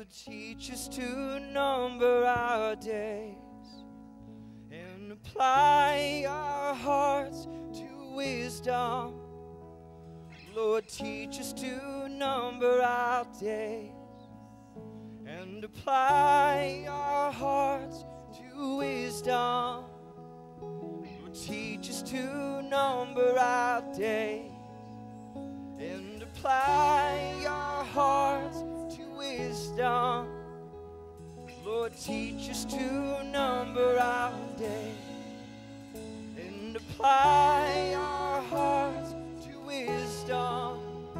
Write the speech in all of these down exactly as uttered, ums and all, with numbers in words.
Lord, teach us to number our days and apply our hearts to wisdom. Lord, teach us to number our days and apply our hearts to wisdom. Lord, teach us to number our days and apply our hearts to wisdom. Lord, teach us to number our days and apply our hearts to wisdom.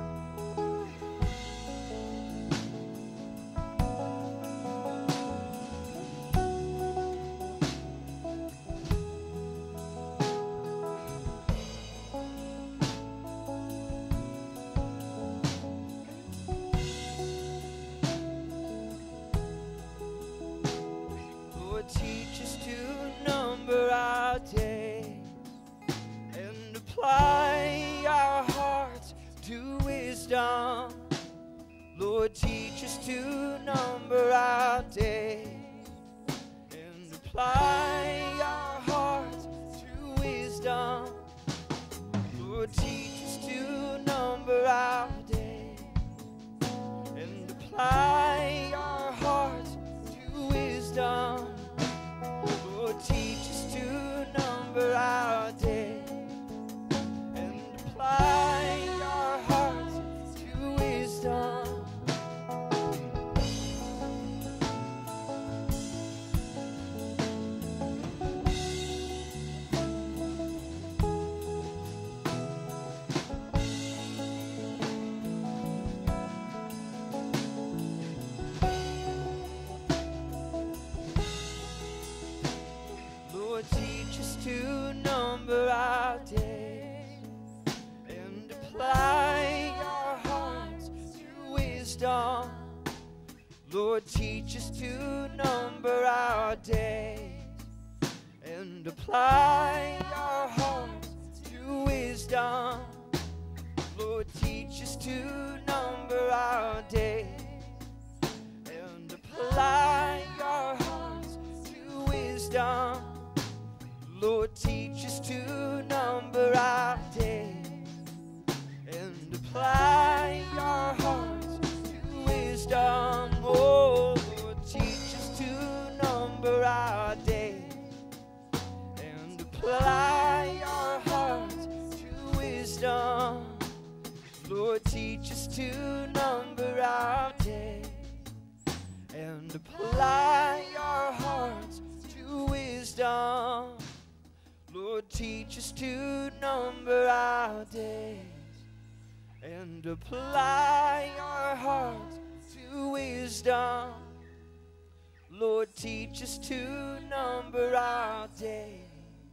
Teach us to number our days and apply our hearts to wisdom. Lord, teach us to number our days and apply our hearts to wisdom. Lord, teach us to number our days and apply our hearts to wisdom. Lord, teach us to number our days and apply our hearts to wisdom. Lord, teach us to number our days and apply our hearts to wisdom. Lord, teach us to number our days and apply our hearts to wisdom. Lord, teach us to number our days and apply our hearts to wisdom. Lord, teach us to number our days and apply our hearts to wisdom. Oh, Lord, teach us to number our days and apply our hearts to wisdom. Lord, teach us to number our days and apply our hearts to wisdom. Lord, teach us to number our days and apply our hearts to wisdom. Lord, teach us to number our days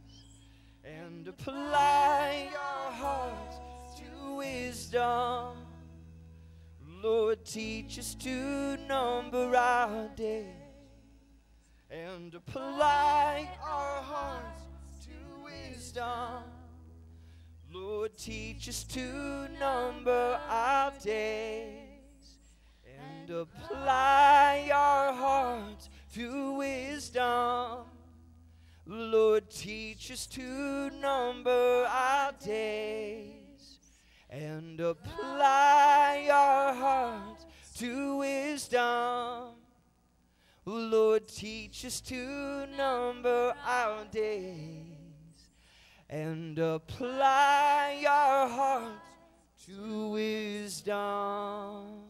and apply our hearts to wisdom. Lord, teach us to number our days and apply our hearts to wisdom. Lord, teach us to number our days and apply our hearts to wisdom. Lord, teach us to number our days and apply our hearts to wisdom. Lord, teach us to number our days and apply our hearts to wisdom.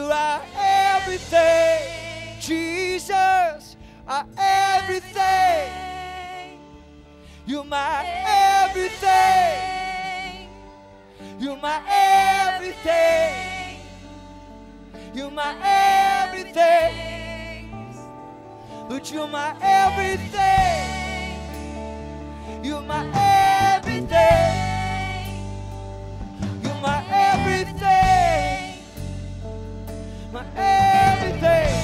You are everything. Jesus, are everything. You're my everything. You're my everything. You're my everything. But you're my everything. You're my everything. You're my everything. My everything.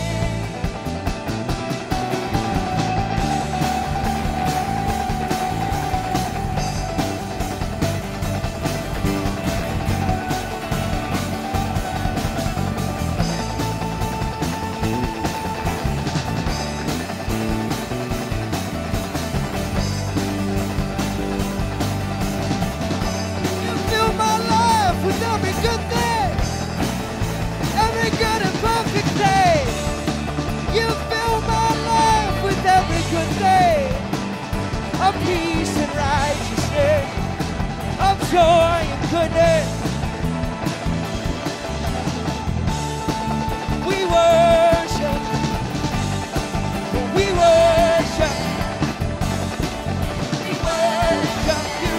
Every good thing, every good and perfect thing. You fill my life with every good thing, of peace and righteousness, of joy and goodness. We worship, we worship, we worship you.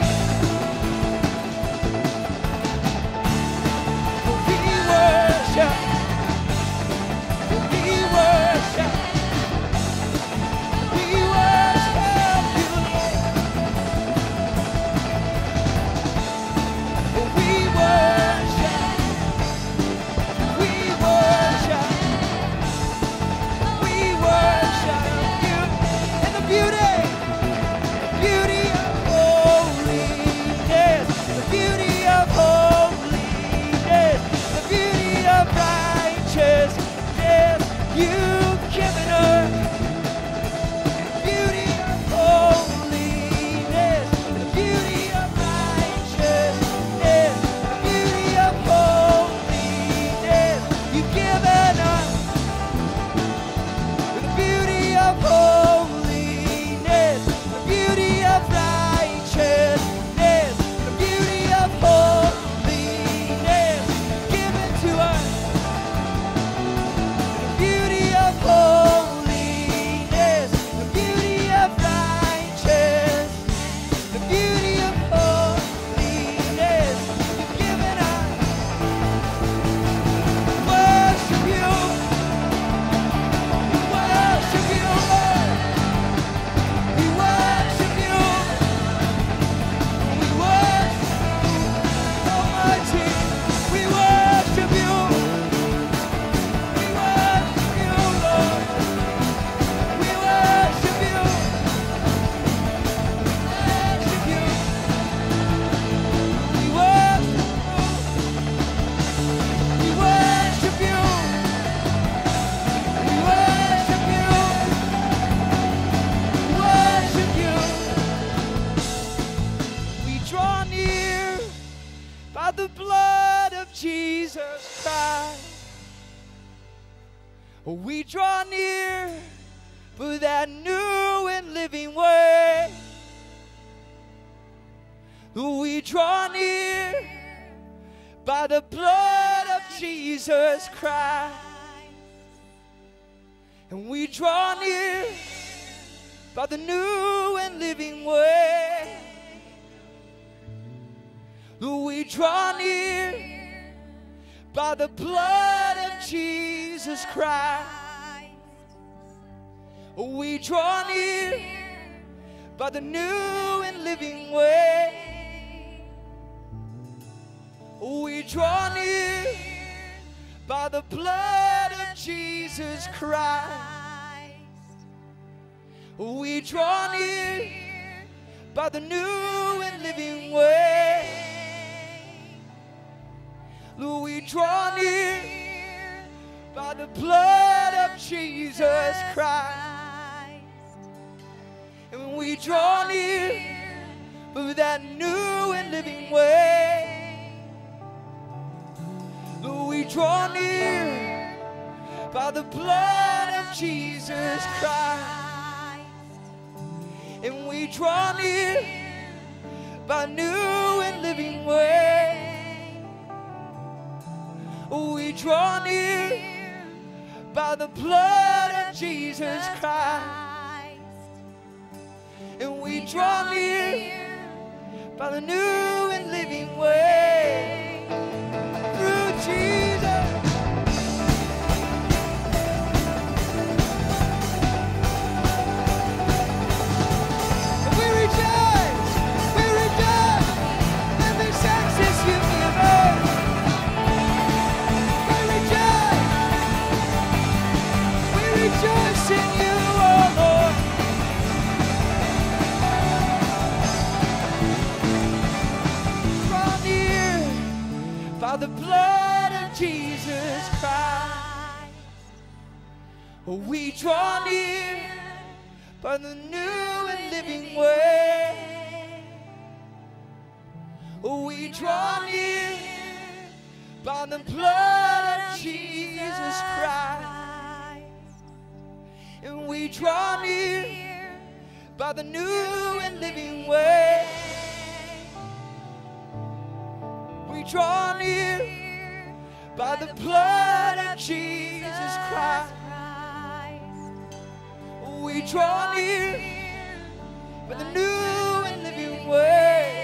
We draw near for that new and living way. We draw near by the blood of Jesus Christ. And we draw near by the new and living way. We draw near by the blood of Jesus Christ. We draw near by the new and living way. We draw near by the blood of Jesus Christ. We draw near by the new and living way. We draw near by the blood of Jesus Christ. And we draw near by that new and living way. We draw near by the blood of Jesus Christ. And we draw near by new and living way. We draw near by the blood of Jesus Christ. And we draw near by the new and living way through Jesus. And we rejoice, we rejoice in this access you give us. We rejoice, we rejoice in you, oh Lord. By the blood of Jesus Christ, we draw near by the new and living way. We draw near by the blood of Jesus Christ, and we draw near by the new and living way. We draw near by the blood of Jesus Christ. We draw near by the new and living way.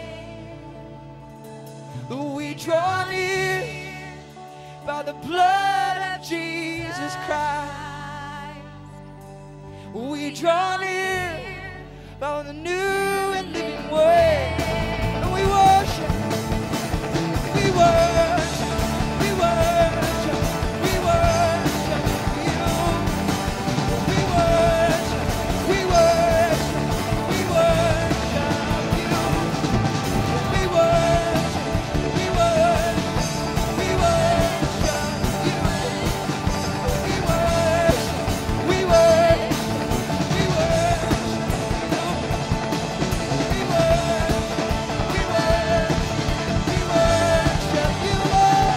We draw near by the blood of Jesus Christ. We draw near by the new and living way. And we worship. We worship, we worship, we worship you. We worship, we worship, we worship you. We worship, we worship, we worship you. We worship, we worship, we worship you. We worship, we worship, we worship you, Lord.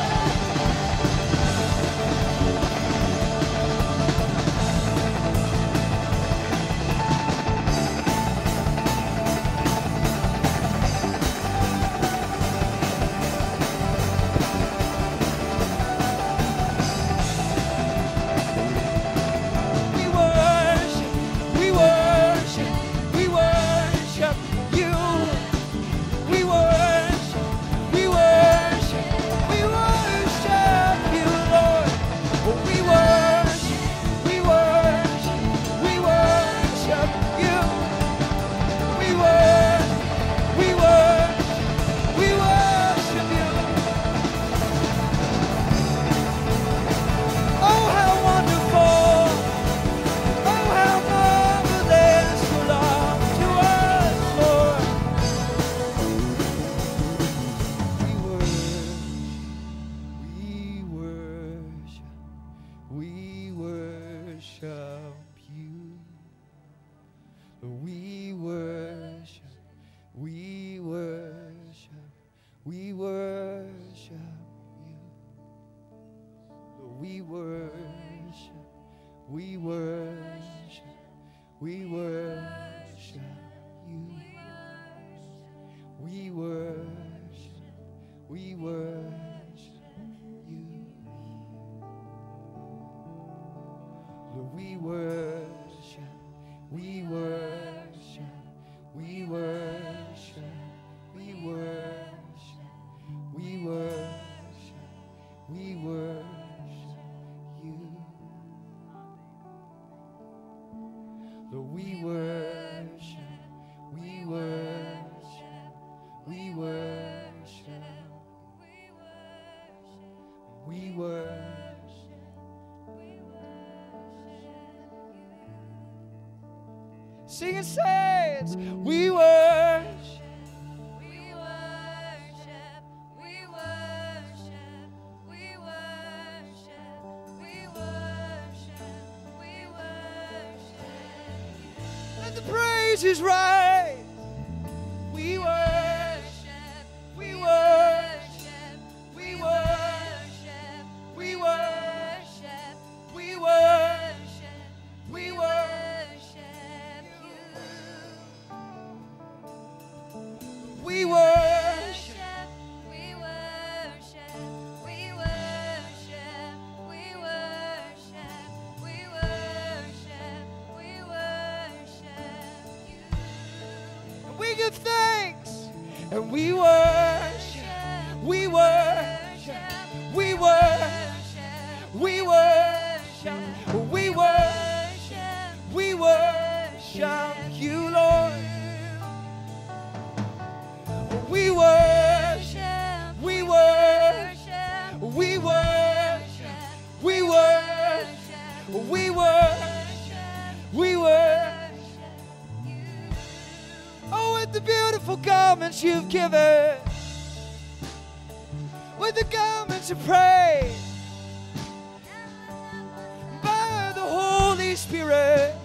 We worship, we worship, we worship you. We worship, we worship, we worship you, Lord. We worship, we worship, we worship you. We worship, we worship, we worship you. Oh, how wonderful, oh, how marvelous your love to us, Lord. We worship, we worship, we worship you. We worship, we worship, we worship you. We worship, we worship, we worship you. We worship, we worship you. Lord, we worship, we worship, we worship, we worship, we worship, we worship you. Lord, we worship, we worship, we worship, we worship. Sing and say it. We worship. We worship, we worship, we worship, we worship, we worship. Let the praises rise. We worship, we worship, we worship, we worship, we worship, we worship you. We worship, We worship, we worship, worship, we worship, we worship you, Lord. We worship, we worship, we worship, we worship, we worship, we worship you. Oh, with the beautiful garments you've given, with the garments of praise, by the Holy Spirit.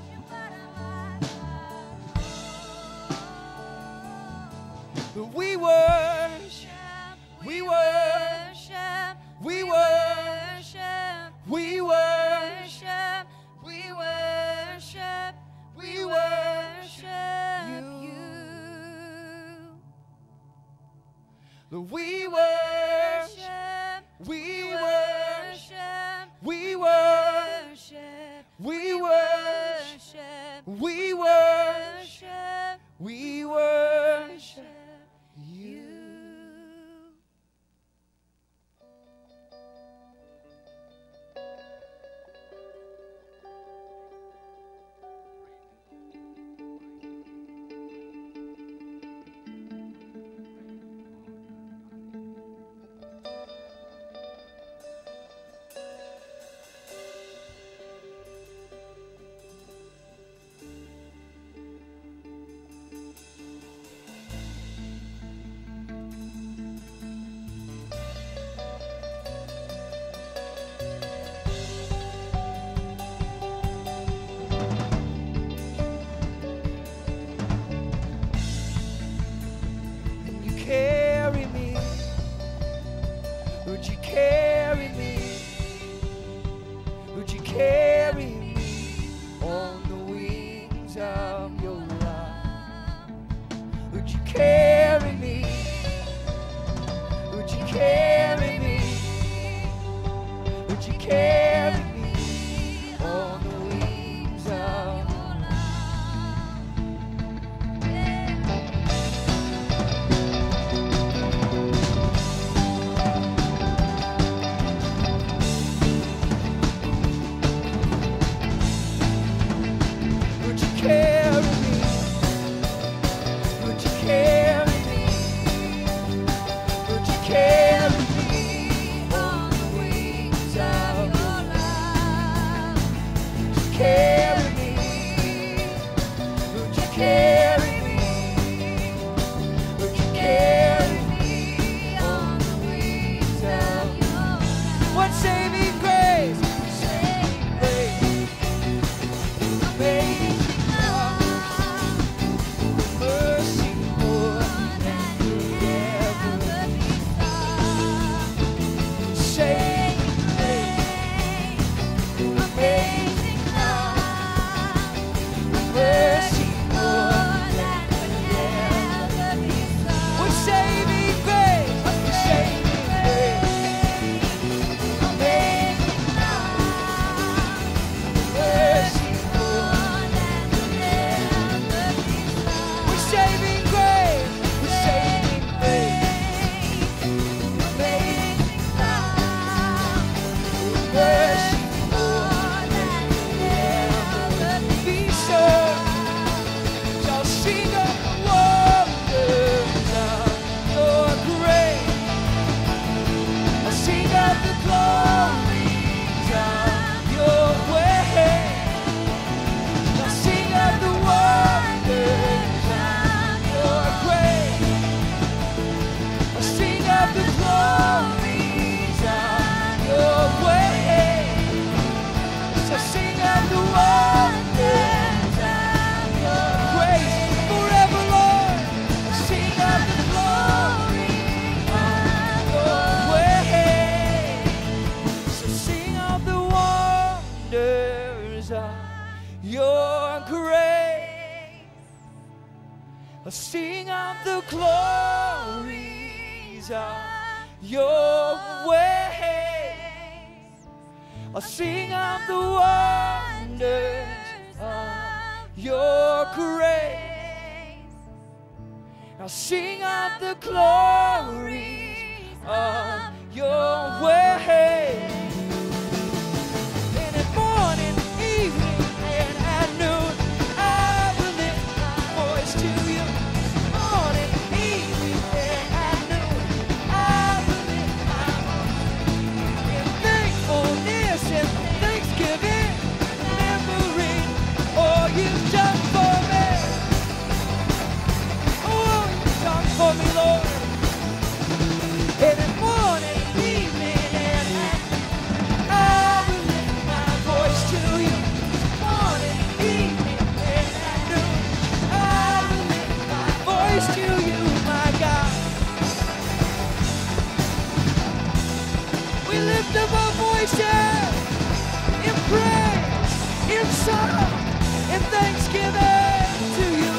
We worship, we worship, we worship, we worship, we worship, we worship you. We worship, we worship, we worship, we worship, we worship, we worship you. Carry me, would you carry me, would you carry me on the wings of your love? Would you carry me, would you carry me, would you carry me on the wings of your love? Carry me, would you carry me, would you carry me on the wings of your love? Would you carry me, would you carry me, would you carry me on the wings of your love? What saving grace, saving grace, amazing. Sing of the glories of your ways. I'll sing of the wonders of your grace. I'll sing of the glories of your ways. And worship, in praise, in song, in thanksgiving to you.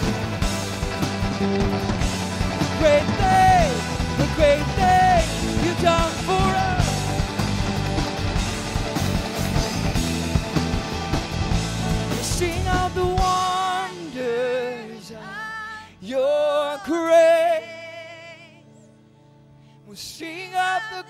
Great thing, the great thing you've done for us. Sing of the wonders of your grace. We'll sing of the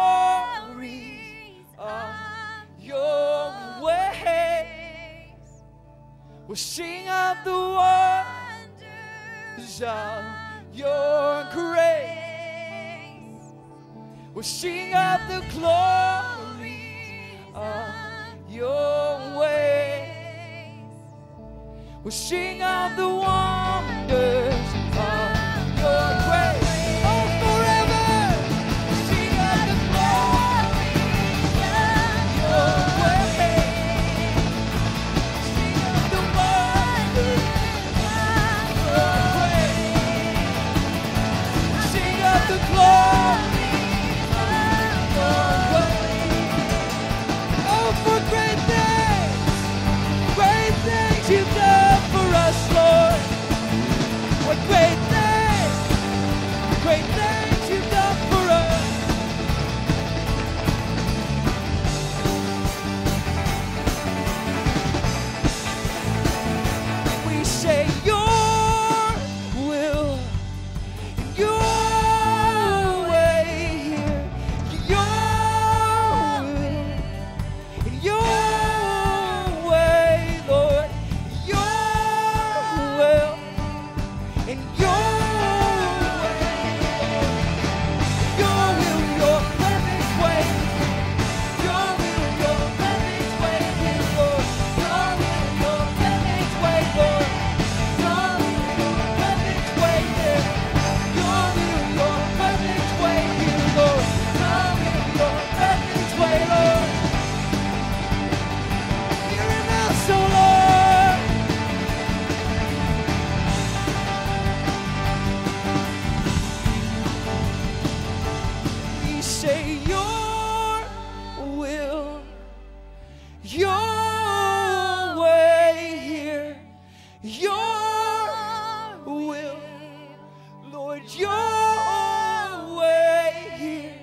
glory of your ways. We'll sing of the wonders of your grace. We'll sing of the glory of your ways. We'll sing of the wonders of your grace. Oh, forever. We'll sing of the glory of your ways. Sing of the wonders of your grace. Sing of the glory of your ways. Oh, for great things, great things you've done for us, Lord. What great things, great things you've done for us. We say your will, your way here, your will, your way, Lord, your will, and your way, your will, your perfect way, your will, your perfect way, Lord, your will, your perfect way, Lord, your will, your perfect way, your will, your perfect way, Lord, your will, your perfect way, Lord. Here and now, so Lord. We say your will, your way here, your will, Lord, your way here,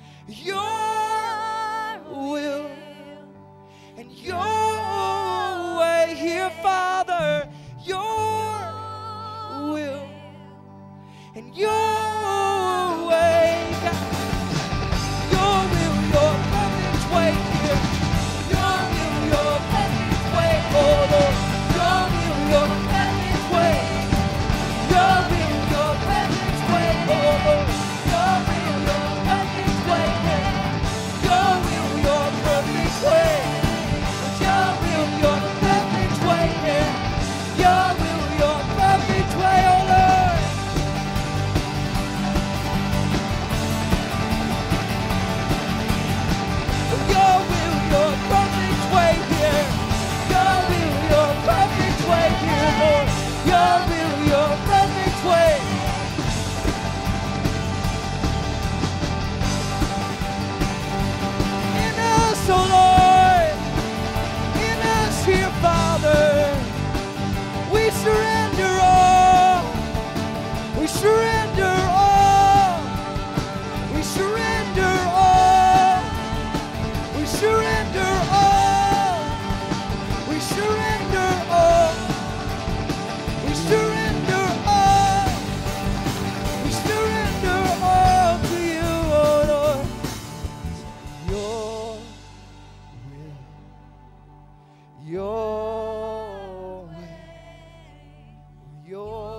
your will, and your way here, Father, your will, and your way, God. Your will, your perfect way here. Your will, your perfect way, oh Lord. Your will, your perfect way. Your will, your perfect way, oh Lord. Your will, your perfect way here. Your will, your perfect way. Your will, your perfect way here. Your will, your perfect way, oh Lord. Your will, your perfect way here. Your will, your perfect way here, Lord. Your will, your perfect way. In us, oh Lord. In us here, Father. We surrender all. We surrender all. We surrender all. We surrender all. We surrender all. We surrender all. We surrender all to you, oh Lord. Your will, your way, your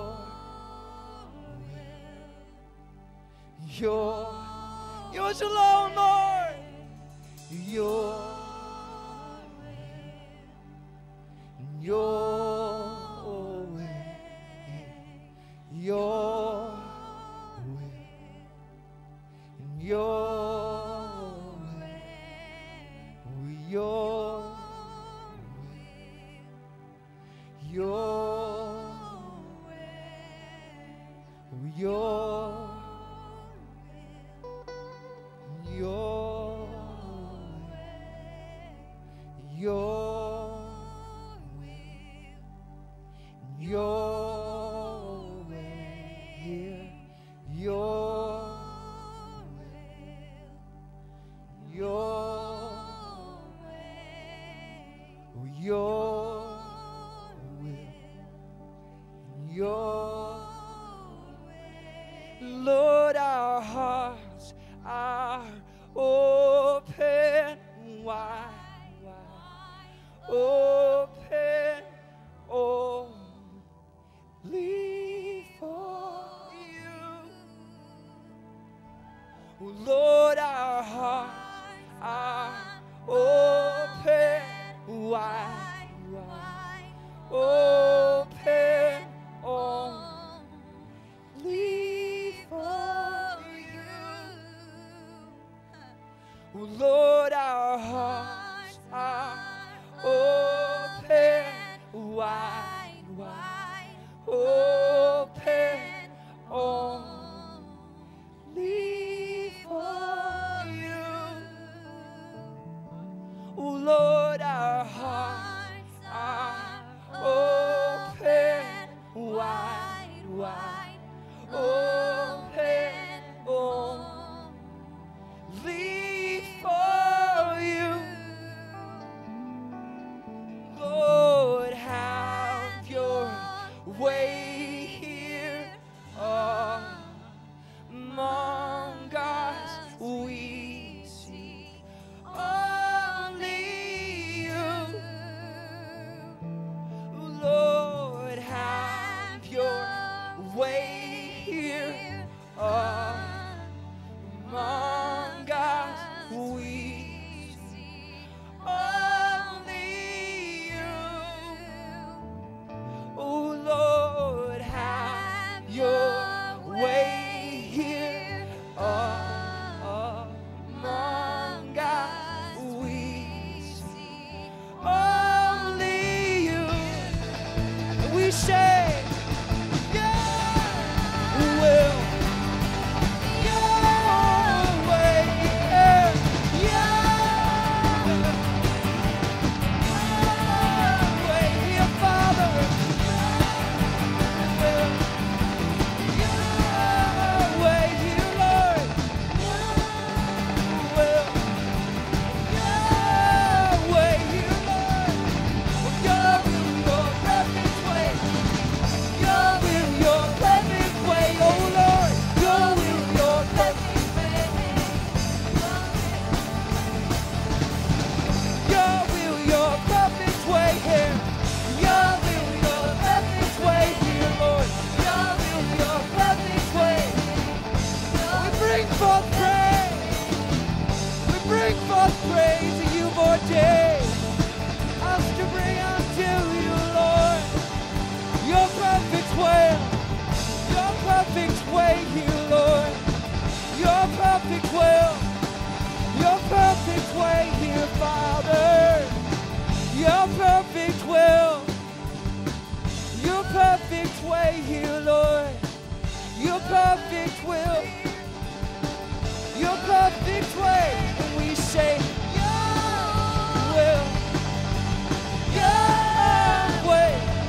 will, your, yours alone, Lord. Your your way, your will, your way, your your your your Your Your way here. Your Your Your will. Your Lord, our hearts are open wide, wide, open only for you. Oh, Lord, our hearts are open wide, wide, open only for you. Oh, Lord, our hearts are open wide, wide, open only for you. Oh, Lord, our hearts are open wide, wide, open only for you. Lord, have your way here among us. We see only you. Lord, have your way here among us. We see only you. Oh, Lord, have your way here among us. We see only you. We say, yeah, will. Your way here, yeah. Your way here, Father. Will. Your way here, Lord. Will. Your way here, Lord. Your will, your perfect way. Your will, your perfect way, oh Lord. Your will, your perfect way. Your will, your perfect way here. Your will, your perfect way here, Lord. Your will, your perfect way. We bring forth praise. We bring forth praise to you for days. Us to bring unto you, Lord. Your perfect way. Your perfect way here, Lord. Your perfect will. Your perfect way here, Father. Your perfect will. Your perfect way here, Lord. Your perfect will. Your perfect way. And we say, Your will. Your way.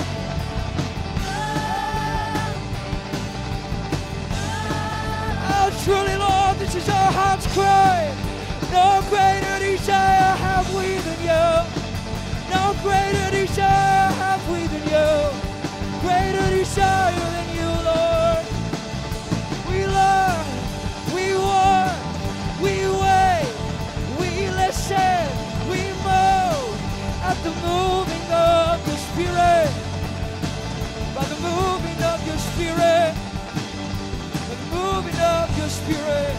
Oh, truly, Lord, this is our heart's cry. No greater desire have we than you. No greater desire have we than you. Greater desire than you, Lord. We love, we want, we wait, we listen, we move at the moving of the Spirit. By the moving of your Spirit. By the moving of your Spirit.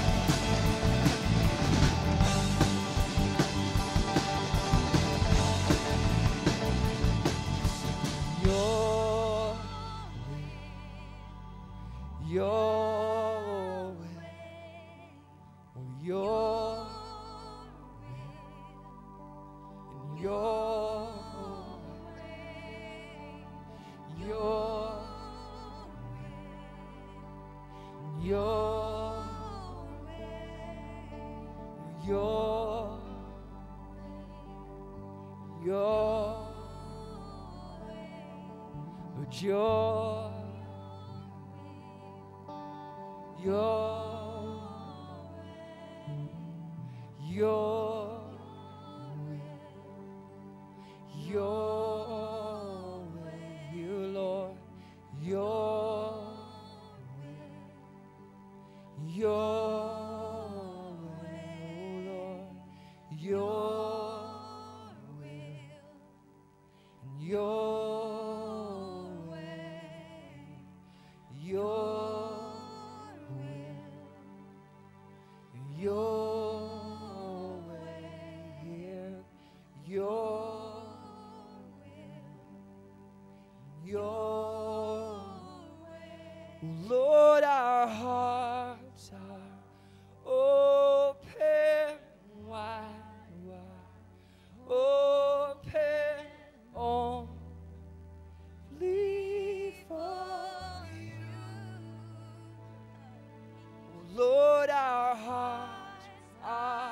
Your way, oh, your way, and your way, your way, your way, your your, Lord, your, your, your, your way, you Lord, your, your way, oh Lord, your, your way, your will, your way here, your your way. Lord, our hearts are open wide, wide, open only for you. Lord, our hearts are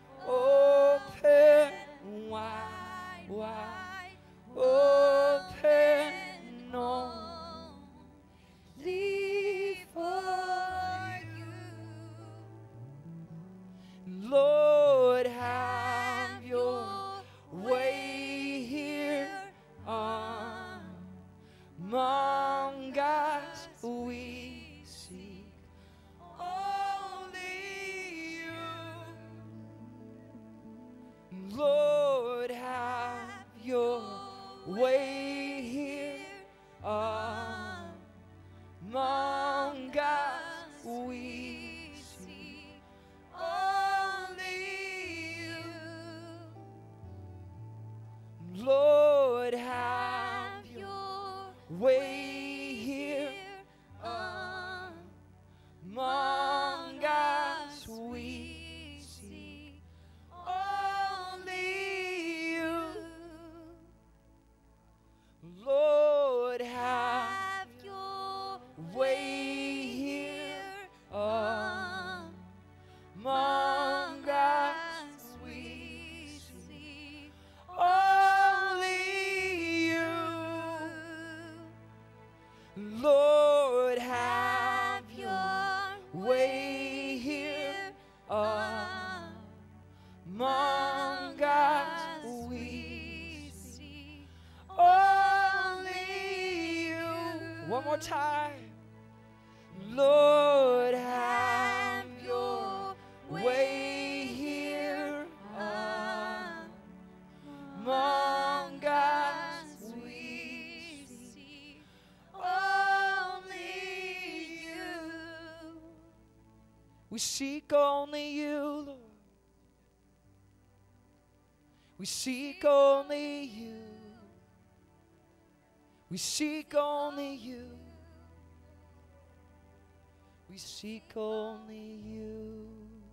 open wide, wide, open only for you. Lord, have your way here among us. We seek only you. Lord, have your way here among us. We seek only you. Lord, have your way here among us. We seek only you. Lord, have your way here among us. We seek only you. Lord, have your way here among us. We seek only you. One more time. Lord, have your way here among us. We seek only you. We seek only you, Lord. We seek only you. We seek only you. We seek only you.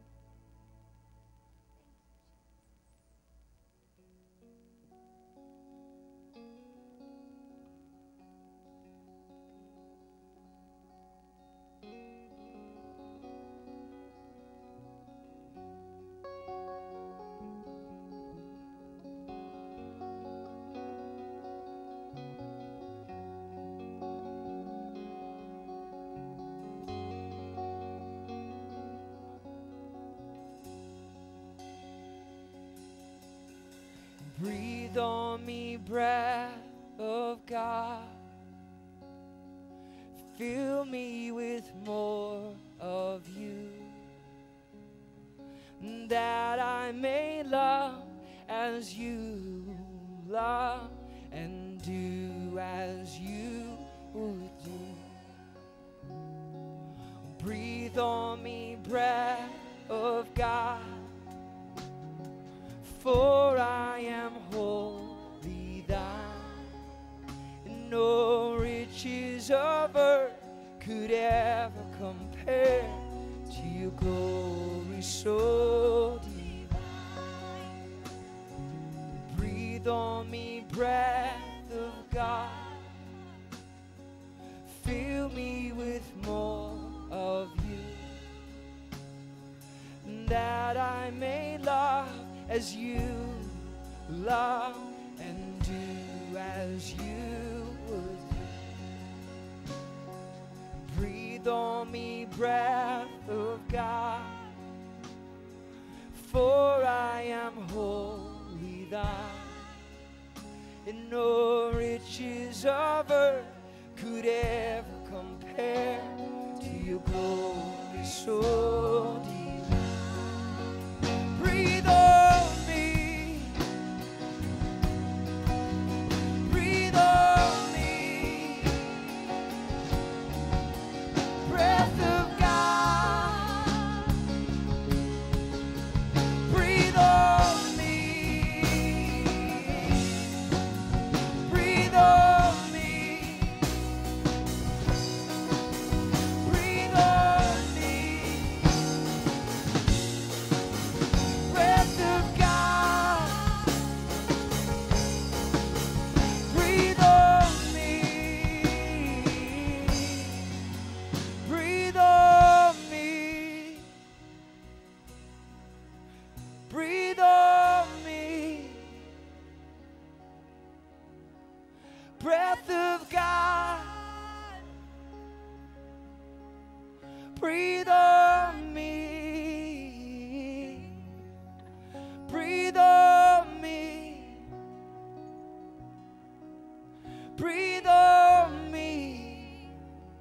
Breathe on me, breath of God. Fill me with more of you, that I may love as you love and do as you would do. Breathe on me, breath of God. For I am wholly thine, and no riches of earth could ever compare to your glory so divine. Breathe on me, breath of God. Fill me with more of you, that I may love as you love 'cause you would breathe on me, breath of God, for I am wholly thine, and no riches of earth could ever compare to your glory so deep. Breathe on me, breathe on me, breath of God, breathe on me, breathe on me, breathe on me, breath of God, breathe on me, breathe on me, breathe on me, breath of God, breathe on me, breathe on me, breathe on me,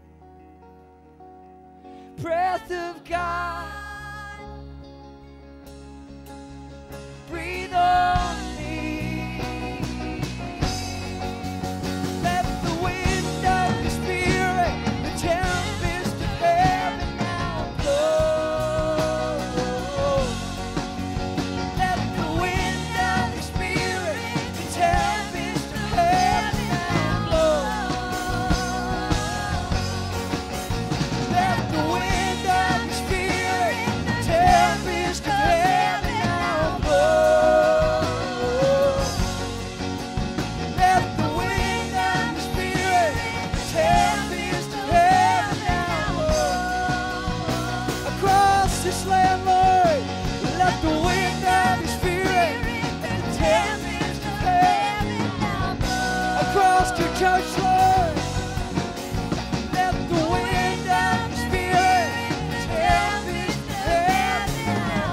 breath of God, breathe on me. Let the wind of your spirit, the tempest of heaven now blow. Let the wind of your spirit, the tempest of heaven now blow. Let the wind of your spirit, the tempest of heaven now blow. Let the wind of your spirit, the tempest of heaven now blow. Across this land, Lord, let the wind of your spirit, the tempest of heaven now blow. Across your church, Lord, let the wind of your spirit, the tempest of heaven now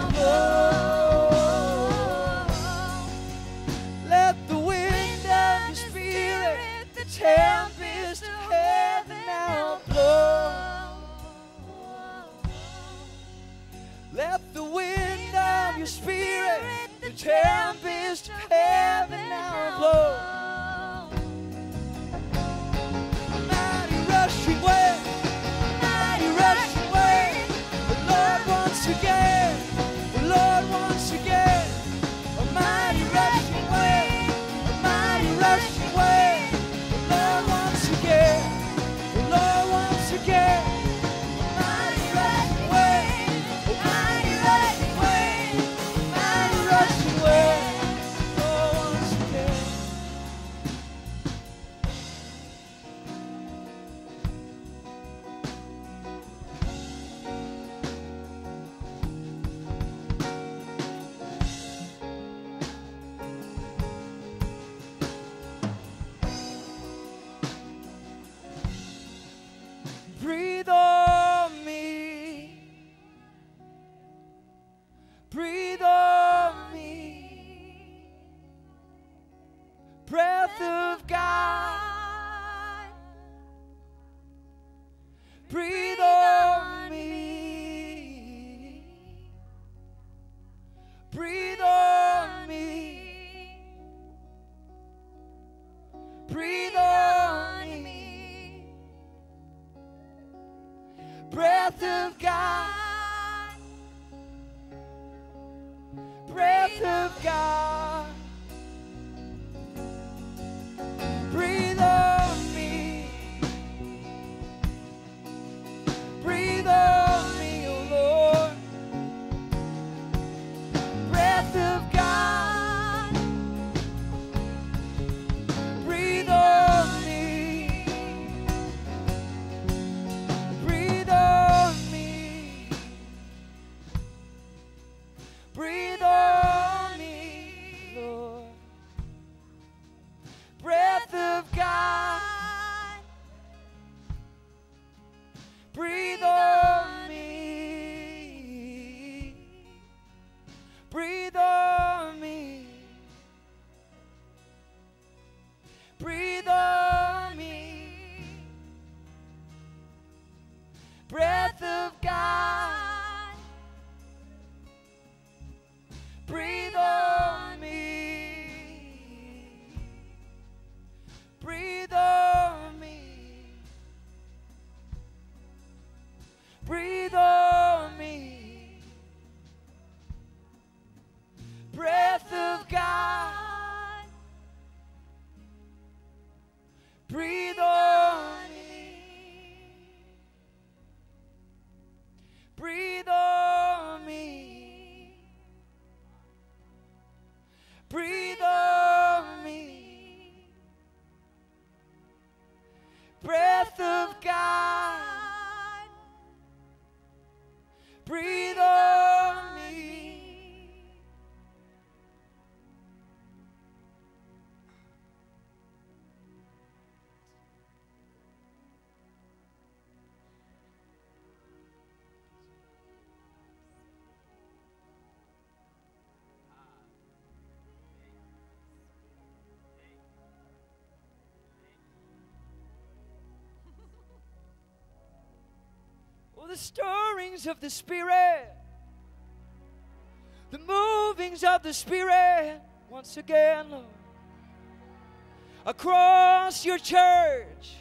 blow. Let the wind of your spirit, the tempest of heaven now blow. Let the wind of your spirit, the tempest of heaven now blow. Mighty rushing wind, mighty rushing wind, the Lord once again, the Lord once again, a mighty rushing wind, a mighty rushing wind, the Lord once again, the Lord once again, a mighty rushing wind, a mighty rushing wind, mighty rushing wind, Lord once again. Breathe on me, breathe on me, breath of God, breathe on me, breathe on me, breathe on me, breath of God, breath of God, breathe on me, breathe on me, oh Lord, breath of God, breathe on me, breathe on me, the stirrings of the Spirit, the movings of the Spirit, once again, Lord, across your church,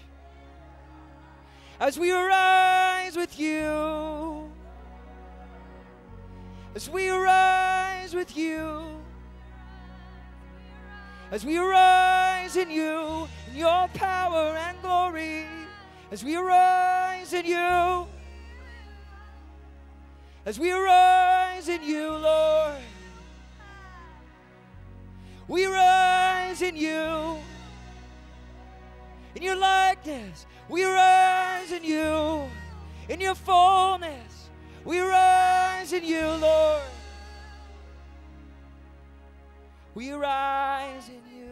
as we arise with you, as we arise with you, as we arise in you, in your power and glory, as we arise in you, as we arise in you, Lord, we rise in you, in your likeness, we rise in you, in your fullness, we rise in you, Lord, we rise in you.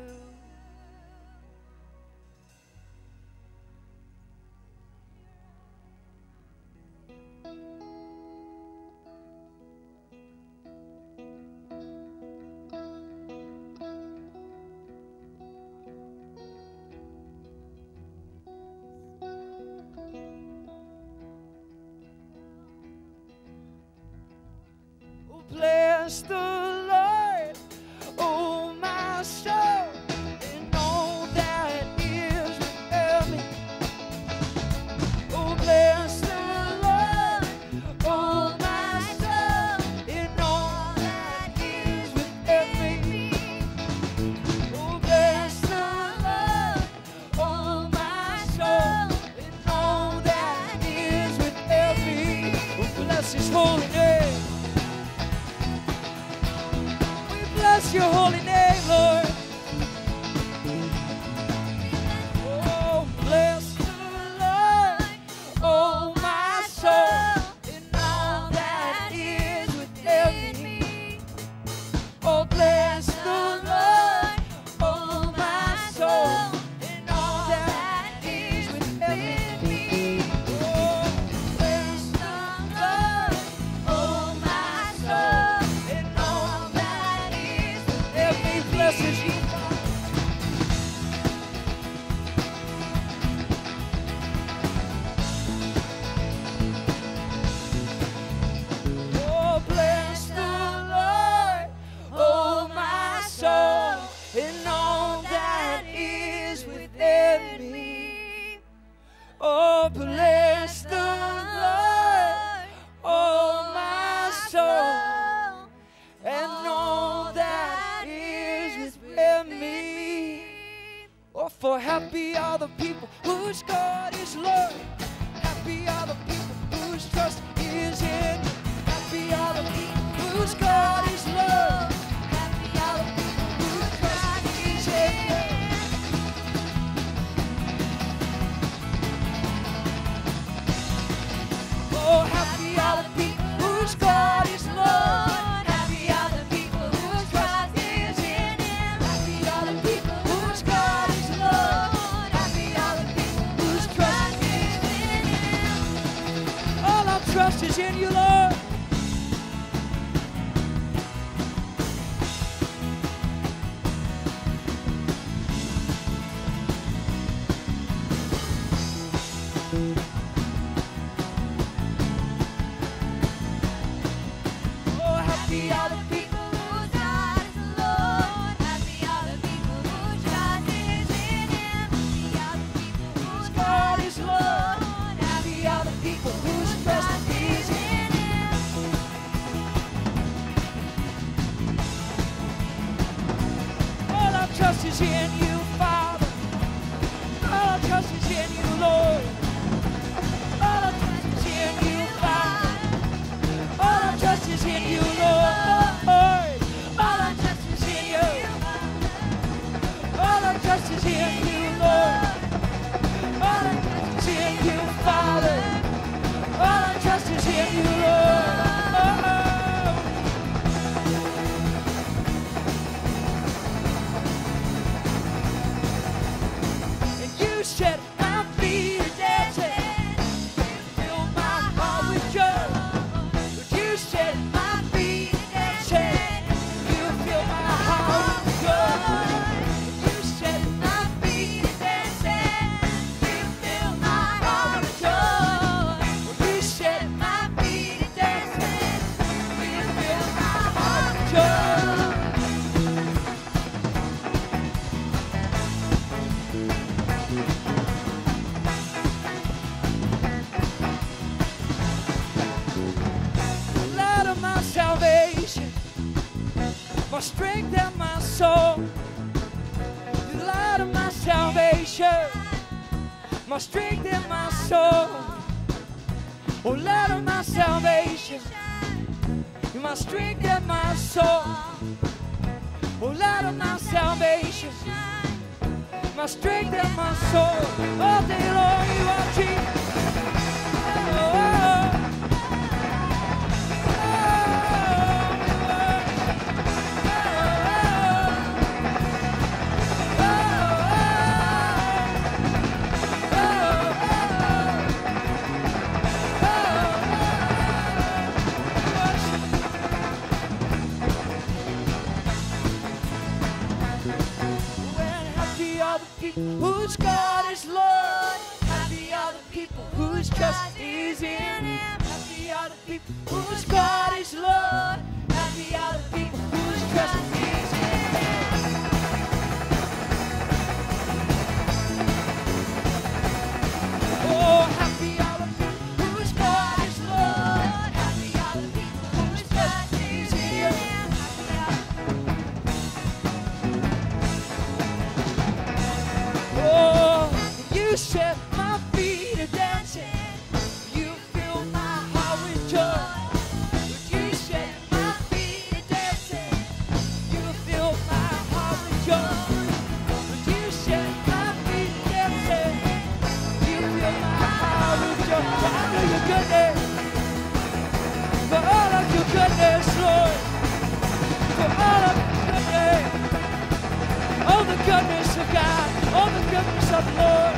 Bless the Lord, oh my soul, and all that is within me. Oh, bless the Lord, oh my soul, and all that is within me. Oh, bless the Lord, oh my soul, and all that is within me. Oh, bless His holy name. Bless your holy name, Lord. Oh, bless the Lord, oh my soul, and all that is within me. Oh, bless the Lord, oh my soul, and all that is within me. Oh, bless the Lord, oh my soul, and all that is blesses you. Oh, bless the Lord, oh my soul, and all that is within me. Oh, bless the Lord, oh my soul, and all that is within me. Oh, for happy are the people whose God is Lord. Happy are the people whose trust is in you. Happy are the people whose God is Lord. Happy are the people whose trust is in you. Oh, happy are the people whose God is Lord. Trust is in you, Lord. Oh, happy are the people whose God is Lord. Happy are the people whose trust is in Him. Happy are the people whose God is Lord. Happy are the people whose trust is in Him. All our trust is in you, Father. All our trust is in you, Lord. All our trust is in you, Father. All our trust is in you, Lord. All our trust is in you. All our trust is in you, Lord. All our trust is in you, Father. All our trust is in you, Lord. And you set my feet dancing. You fill my heart with joy. You set my feet dancing. You fill my heart with joy. You set my feet dancing. You fill my heart with joy. You set salvation, my strength and my soul. Oh, Lord of my salvation, you're my strength and my soul. Oh, Lord of my salvation, my strength and my soul. All day long you are Jesus. Oh, oh, oh. Whose God is Lord. Happy are the people whose trust is in Him. Happy are the people whose God is Lord. Happy are the people whose trust is in Him. Oh, happy are the people whose God is Lord. Happy are the people whose trust is in Him. Oh, you set my feet a dancing. You fill my heart with joy. You set my feet a dancing. You fill my heart with joy. You set my feet a dancing. You fill my heart with joy. For all of your goodness, for all of your goodness, Lord, for all of your goodness. Oh, the goodness of God, oh, the goodness of the Lord.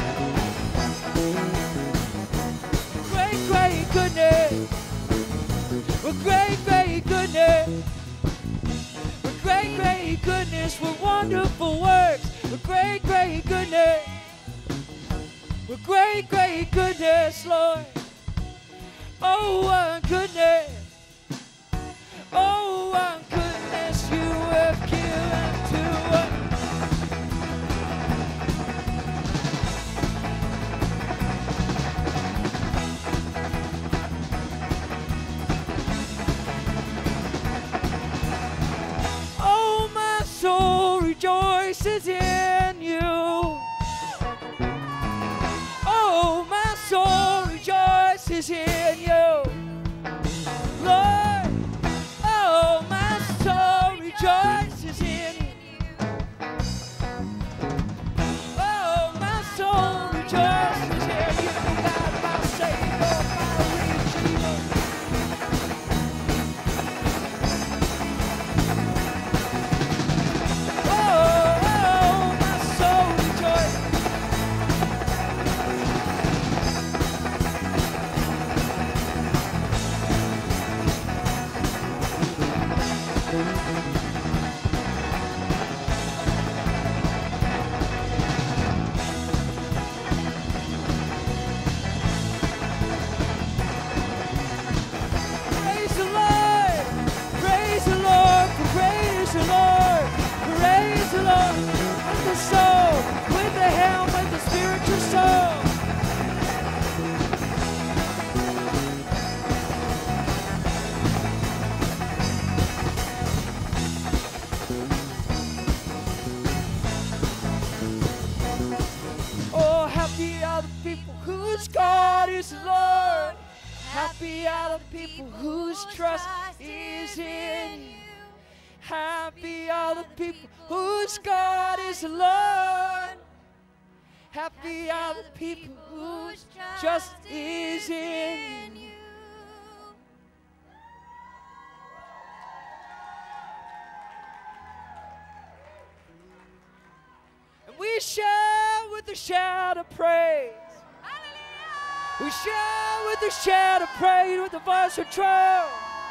Great, great goodness. With great, great goodness. With great, great goodness. With wonderful works. With great, great goodness. With great, great goodness, Lord. Oh, what goodness. Oh, what goodness you have given to us. Oh, my soul rejoices in you. Oh, my soul rejoices in you. Lord, oh, my soul rejoices in you. Oh, my soul rejoices in you. God, my Savior, my Redeemer. Oh, oh, my soul rejoices. Praise the Lord, praise the Lord, for great is the Lord. Praise the Lord with the soul, with the helm, with the spiritual soul. Oh, happy are the people whose God is Lord. Happy are the people whose trust is in you. Happy are the people whose God is Lord. Happy are the people whose trust is in you. And we shout with a shout of praise. We shout with a shout of praise, with the voice of triumph.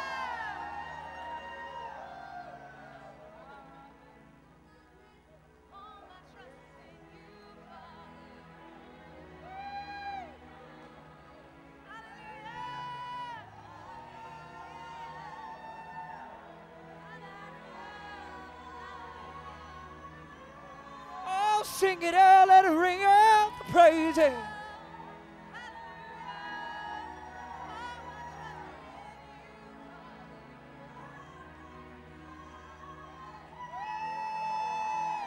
Oh, sing it out, let it ring out the praises.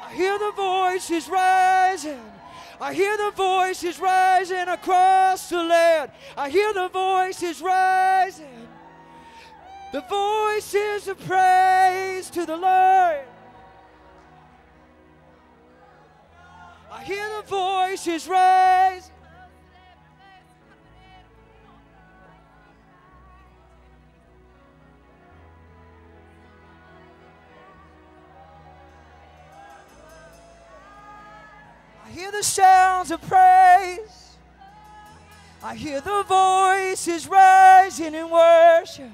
I hear the voices rising. I hear the voices rising across the land. I hear the voices rising. The voices of praise to the Lord. I hear the voices rising. I hear the sounds of praise. I hear the voices rising in worship.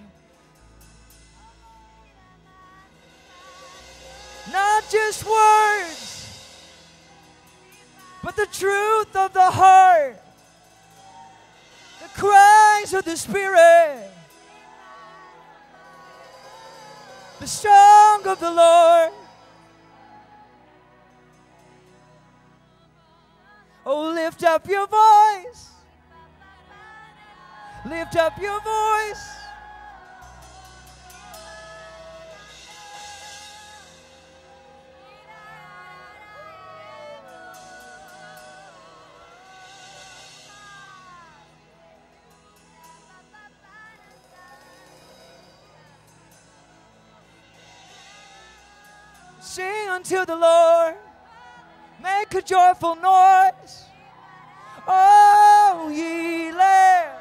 Not just words, but the truth of the heart. The cries of the Spirit. The song of the Lord. Oh, lift up your voice. Lift up your voice. Sing unto the Lord. Make a joyful noise. Oh, ye land.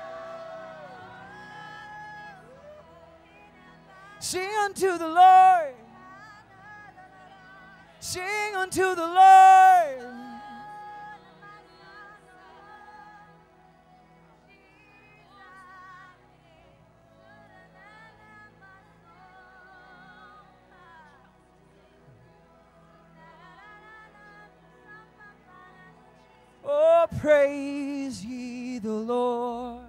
Sing unto the Lord. Sing unto the Lord. Oh, praise ye the Lord.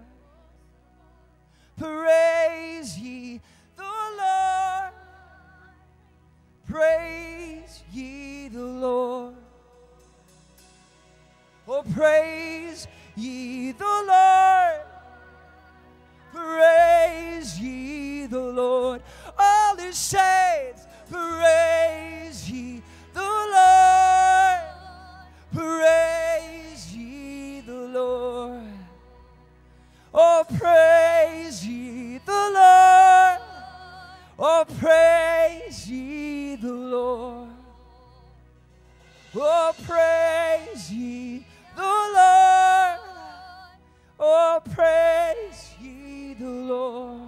Praise ye the Lord. Praise ye the Lord. Oh, praise ye the Lord. Praise ye the Lord. All his saints, praise ye the Lord. Praise ye the Lord. Oh, praise ye the Lord. Oh, praise ye the Lord. Oh, praise ye the Lord. Oh, praise ye the Lord.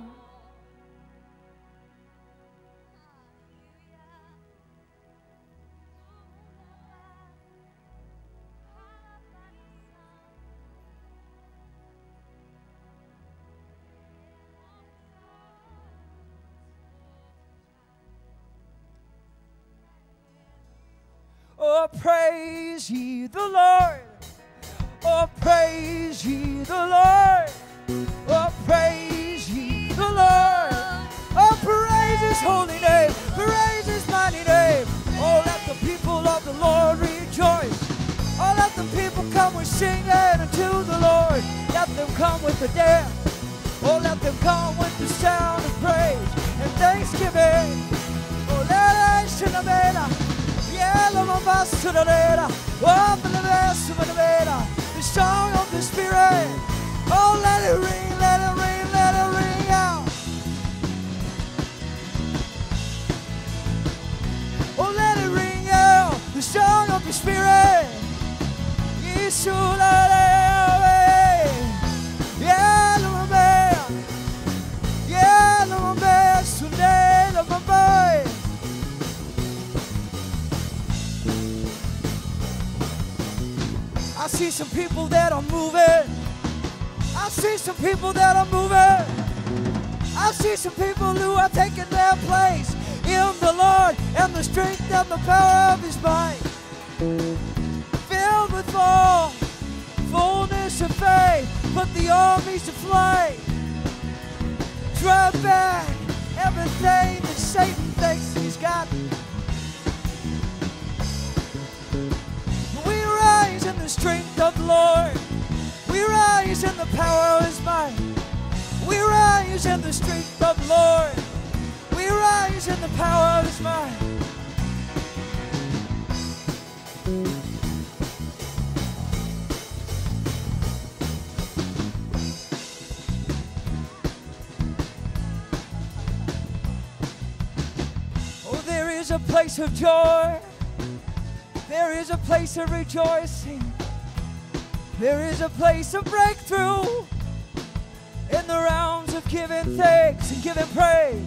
Oh, praise ye the Lord. Oh, praise ye the Lord. Oh, praise ye the Lord. Oh, praise his holy name. Praise his mighty name. Oh, let the people of the Lord rejoice. Oh, let the people come with singing unto the Lord. Let them come with a dance. Oh, let them come with the sound of praise and thanksgiving. Oh, let us in the the song of the Spirit. Oh, let it ring, let it ring, let it ring out. Oh, let it ring out, the song of the Spirit. I see some people that are moving. I see some people that are moving. I see some people who are taking their place in the Lord and the strength and the power of his might. Filled with all fullness of faith, put the armies to flight. Drive back everything that Satan thinks he's got. We rise in the strength of the Lord. We rise in the power of his might. We rise in the strength of the Lord. We rise in the power of his might. a place of joy. There is a place of rejoicing. There is a place of breakthrough in the realms of giving thanks and giving praise.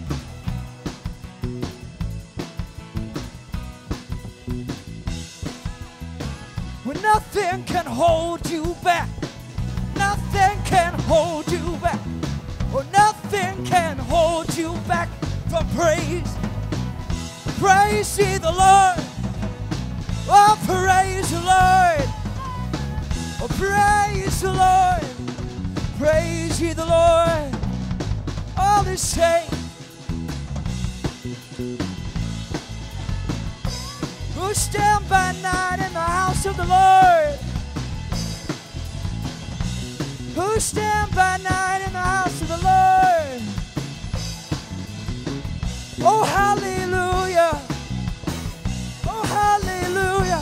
When nothing can hold you back, nothing can hold you back, or nothing can hold you back from praise. Praise ye the Lord. Oh, praise the Lord. Oh, praise the Lord. Praise ye the Lord. All the saints who stand by night in the house of the Lord. Who stand by night in the house of the Lord. Oh, hallelujah. Oh, hallelujah.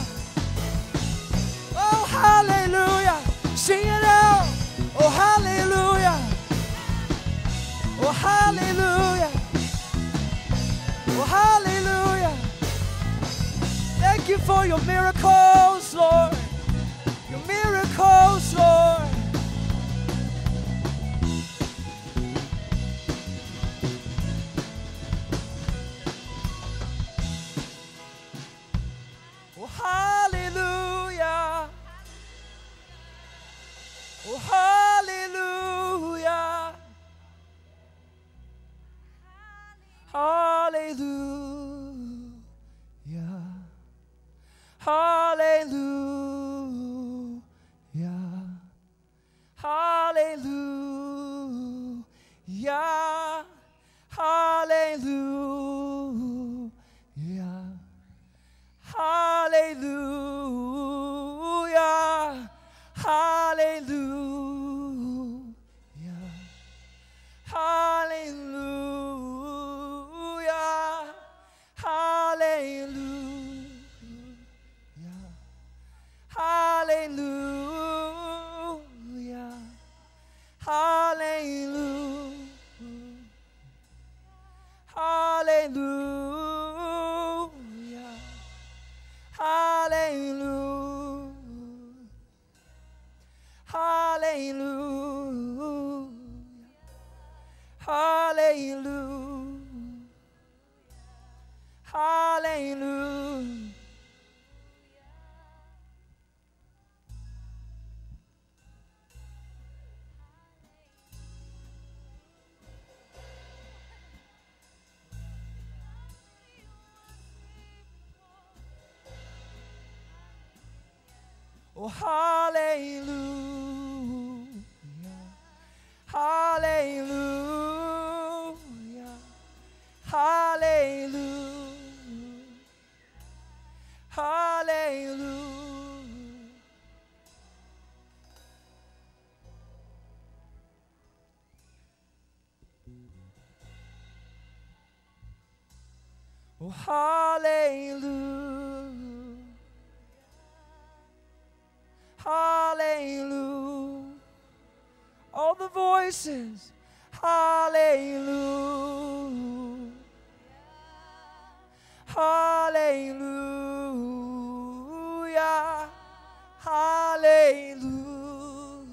Oh, hallelujah. Sing it out. Oh, hallelujah. Oh, hallelujah. Oh, hallelujah. Thank you for your miracles, Lord. Your miracles, Lord. Oh, hallelujah. Oh, hallelujah. Hallelujah. Hallelujah. Hallelujah. Hallelujah. Hallelujah. Hallelujah. Hallelujah. Hallelujah. Hallelujah. Hallelujah. Hallelujah. Hallelujah. Hallelujah. Hallelujah. Hallelujah. Oh, hallelujah. Hallelujah. Hallelujah. Hallelujah. Oh, hallelujah. Hallelujah. All the voices. Hallelujah. Hallelujah. Hallelujah.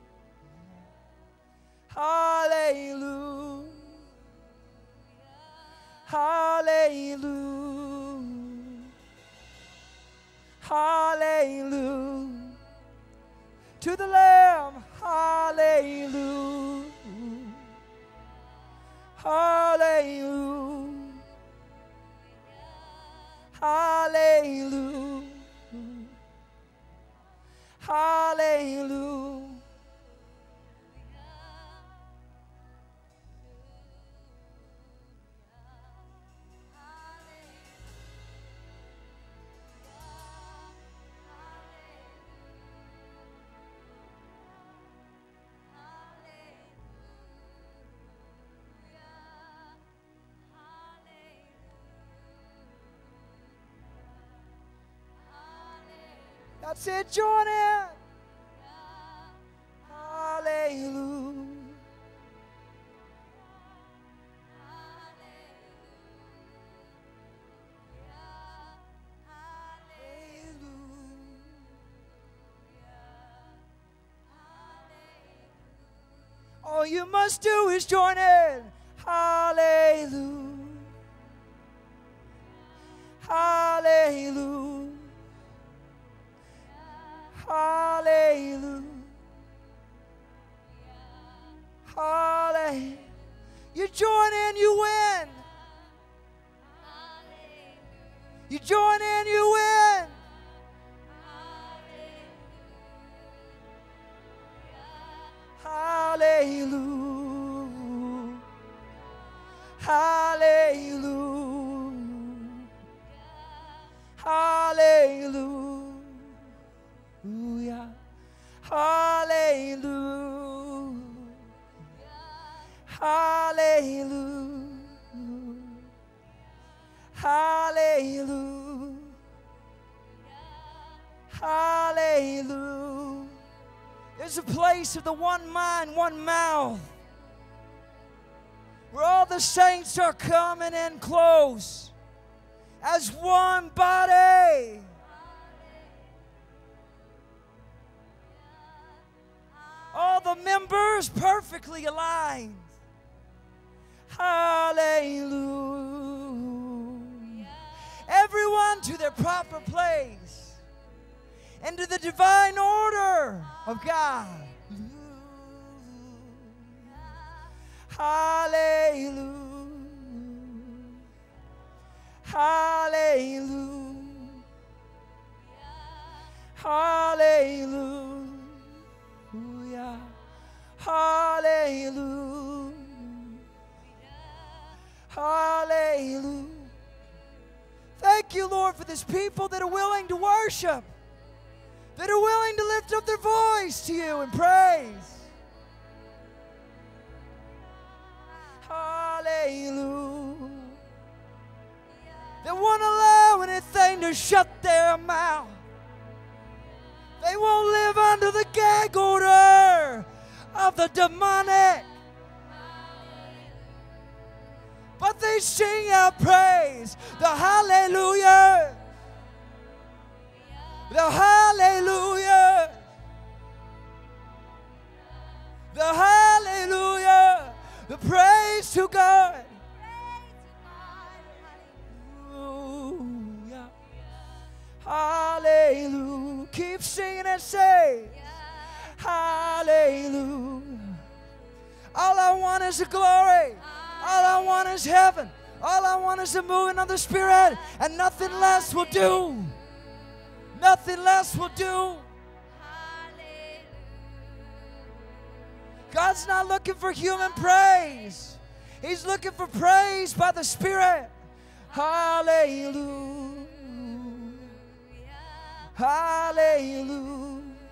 Hallelujah. Hallelujah. Hallelujah. To the Lamb. Hallelujah. Hallelujah. Hallelujah. Hallelujah. That's it, join in. Hallelujah. All you must do is join in. Hallelujah. Hallelujah. Hallelujah. Hallelujah. You join in, you win. You join in, you win. Hallelujah. Hallelujah. Hallelujah. Hallelujah. Hallelujah. Hallelujah. Hallelujah. There's a place of the one mind, one mouth, where all the saints are coming in close as one body. All the members perfectly aligned. Hallelujah. Everyone to their proper place, into the divine order of God. Hallelujah. Hallelujah. Hallelujah. Hallelujah. Hallelujah. Thank you, Lord, for this people that are willing to worship, that are willing to lift up their voice to you in praise. Hallelujah. They won't allow anything to shut their mouth. They won't live under the gag order of the demonic, but they sing out praise, the hallelujah, the hallelujah, the hallelujah, the praise to God. Hallelujah. Hallelujah. Keep singing and say, hallelujah. All I want is the glory. All I want is heaven. All I want is the moving of the Spirit, and nothing less will do. Nothing less will do. God's not looking for human praise. He's looking for praise by the Spirit. Hallelujah. Hallelujah.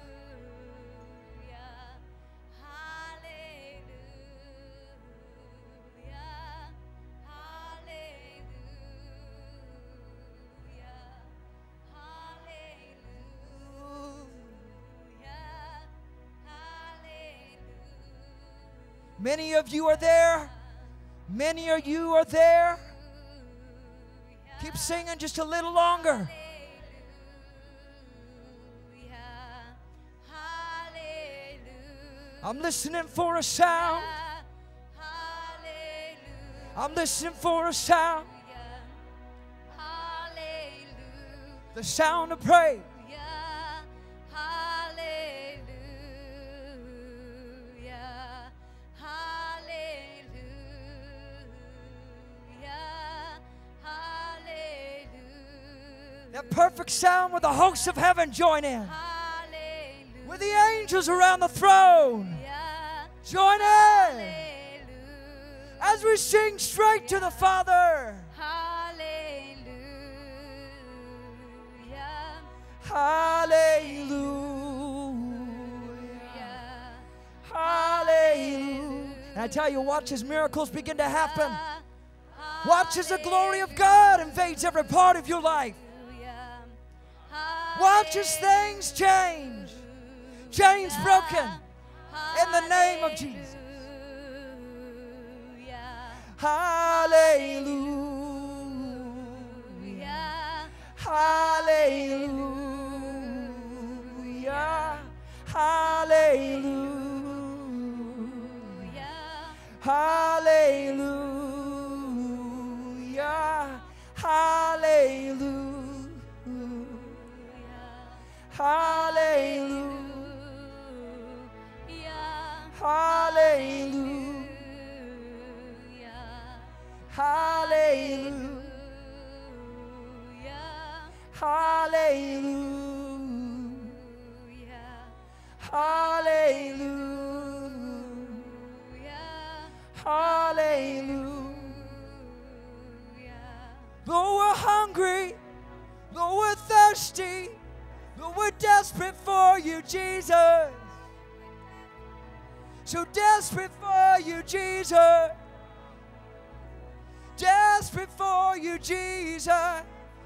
Many of you are there. Many of you are there. Keep singing just a little longer. I'm listening for a sound. I'm listening for a sound. The sound of praise. That perfect sound where the hosts of heaven join in. Hallelujah. Where the angels around the throne join in. Hallelujah. As we sing straight to the Father. Hallelujah. Hallelujah. Hallelujah. And I tell you, watch as miracles begin to happen. Watch as the glory of God invades every part of your life. Watch as things change. Chains broken in the name of Jesus. Hallelujah. Hallelujah. Hallelujah. Hallelujah. Hallelujah. Hallelujah. Hallelujah. Hallelujah. Hallelujah. Though we're hungry, though we're thirsty, though we're desperate for you, Jesus. So desperate for you, Jesus. Desperate for you, Jesus.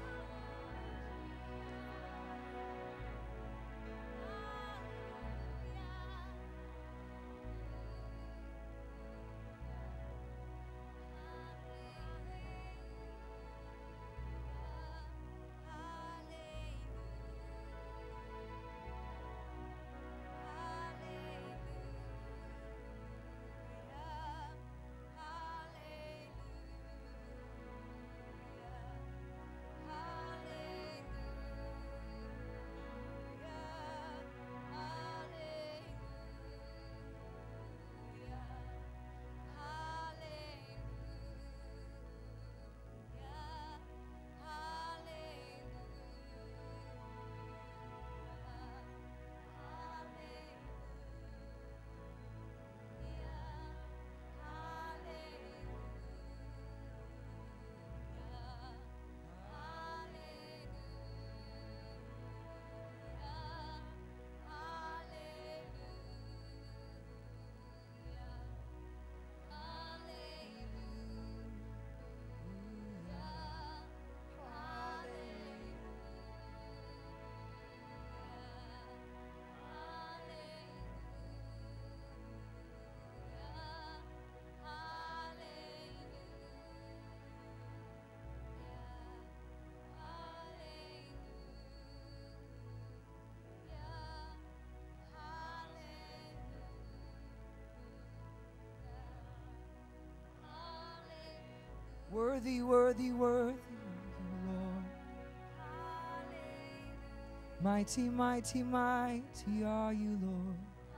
Worthy, worthy, worthy, Lord. Mighty, mighty, mighty are you, Lord.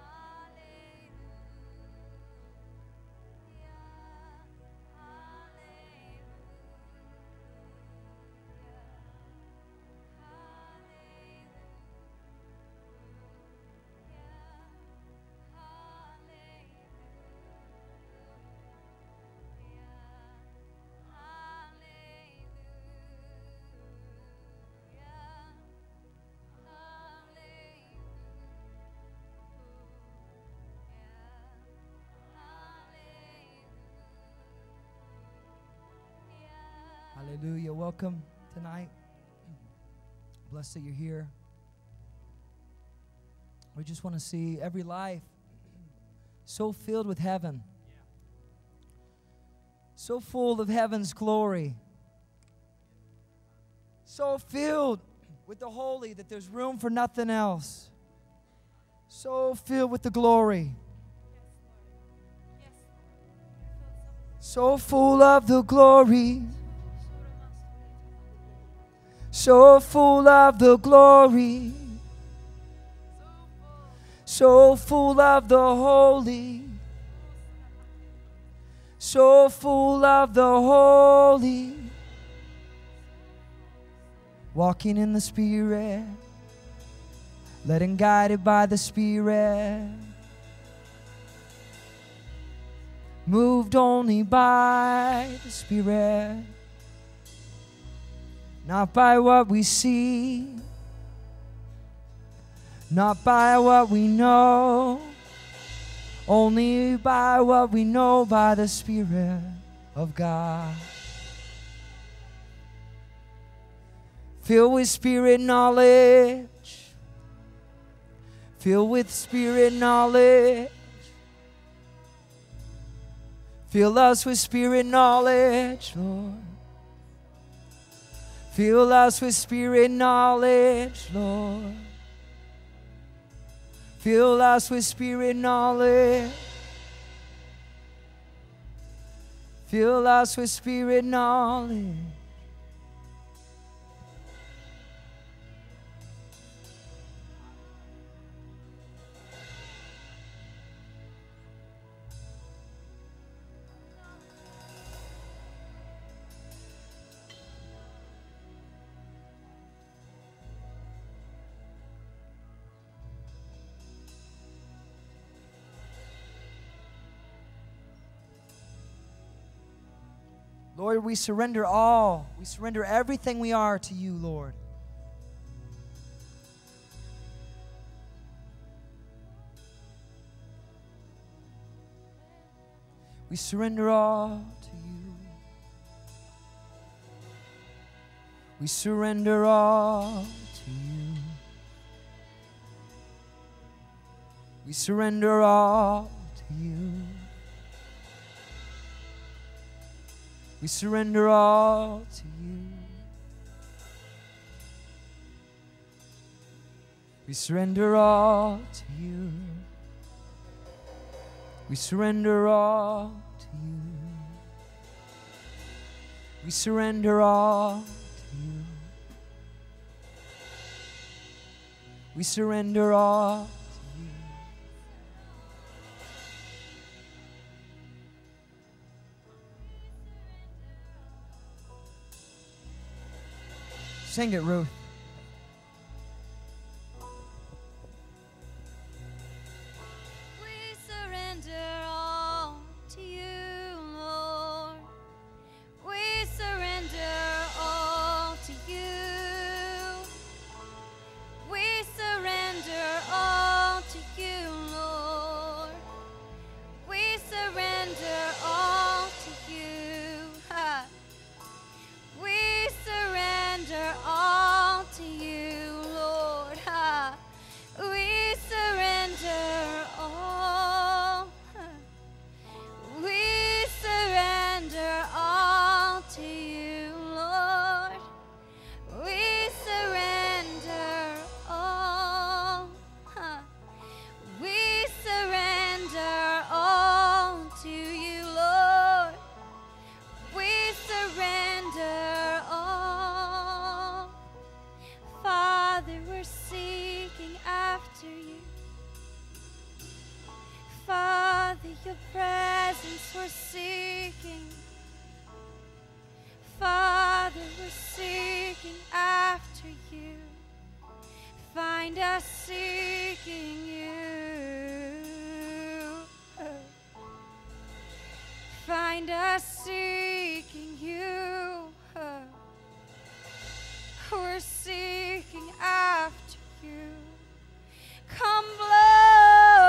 Hallelujah. Welcome tonight. Blessed that you're here. We just want to see every life so filled with heaven, so full of heaven's glory, so filled with the holy that there's room for nothing else, so filled with the glory, so full of the glory. So full of the glory, so full of the holy, so full of the holy, walking in the Spirit, letting guided by the Spirit, moved only by the Spirit. Not by what we see, not by what we know, only by what we know by the Spirit of God. Filled with Spirit knowledge, filled with Spirit knowledge, fill us with Spirit knowledge, Lord. Fill us with Spirit knowledge, Lord. Fill us with Spirit knowledge. Fill us with Spirit knowledge. Lord, we surrender all. We surrender everything we are to you, Lord. We surrender all to you. We surrender all to you. We surrender all to you. We surrender all to you. We surrender all to you. We surrender all to you. We surrender all to you. We surrender all to you. Sing it, Ruth. We surrender all to you, Lord. We surrender all to you. We surrender all to you, Lord. We surrender all to you. Ha. We surrender all to you, Lord. Ha. We surrender all. We surrender all to you, Lord. We surrender all. We surrender all to you, Lord. We surrender all. Father, we're seeking after you. Father, your presence we're seeking. Father, we're seeking after you. Find us seeking you. Find us seeking you. We're seeking after you. Come blow.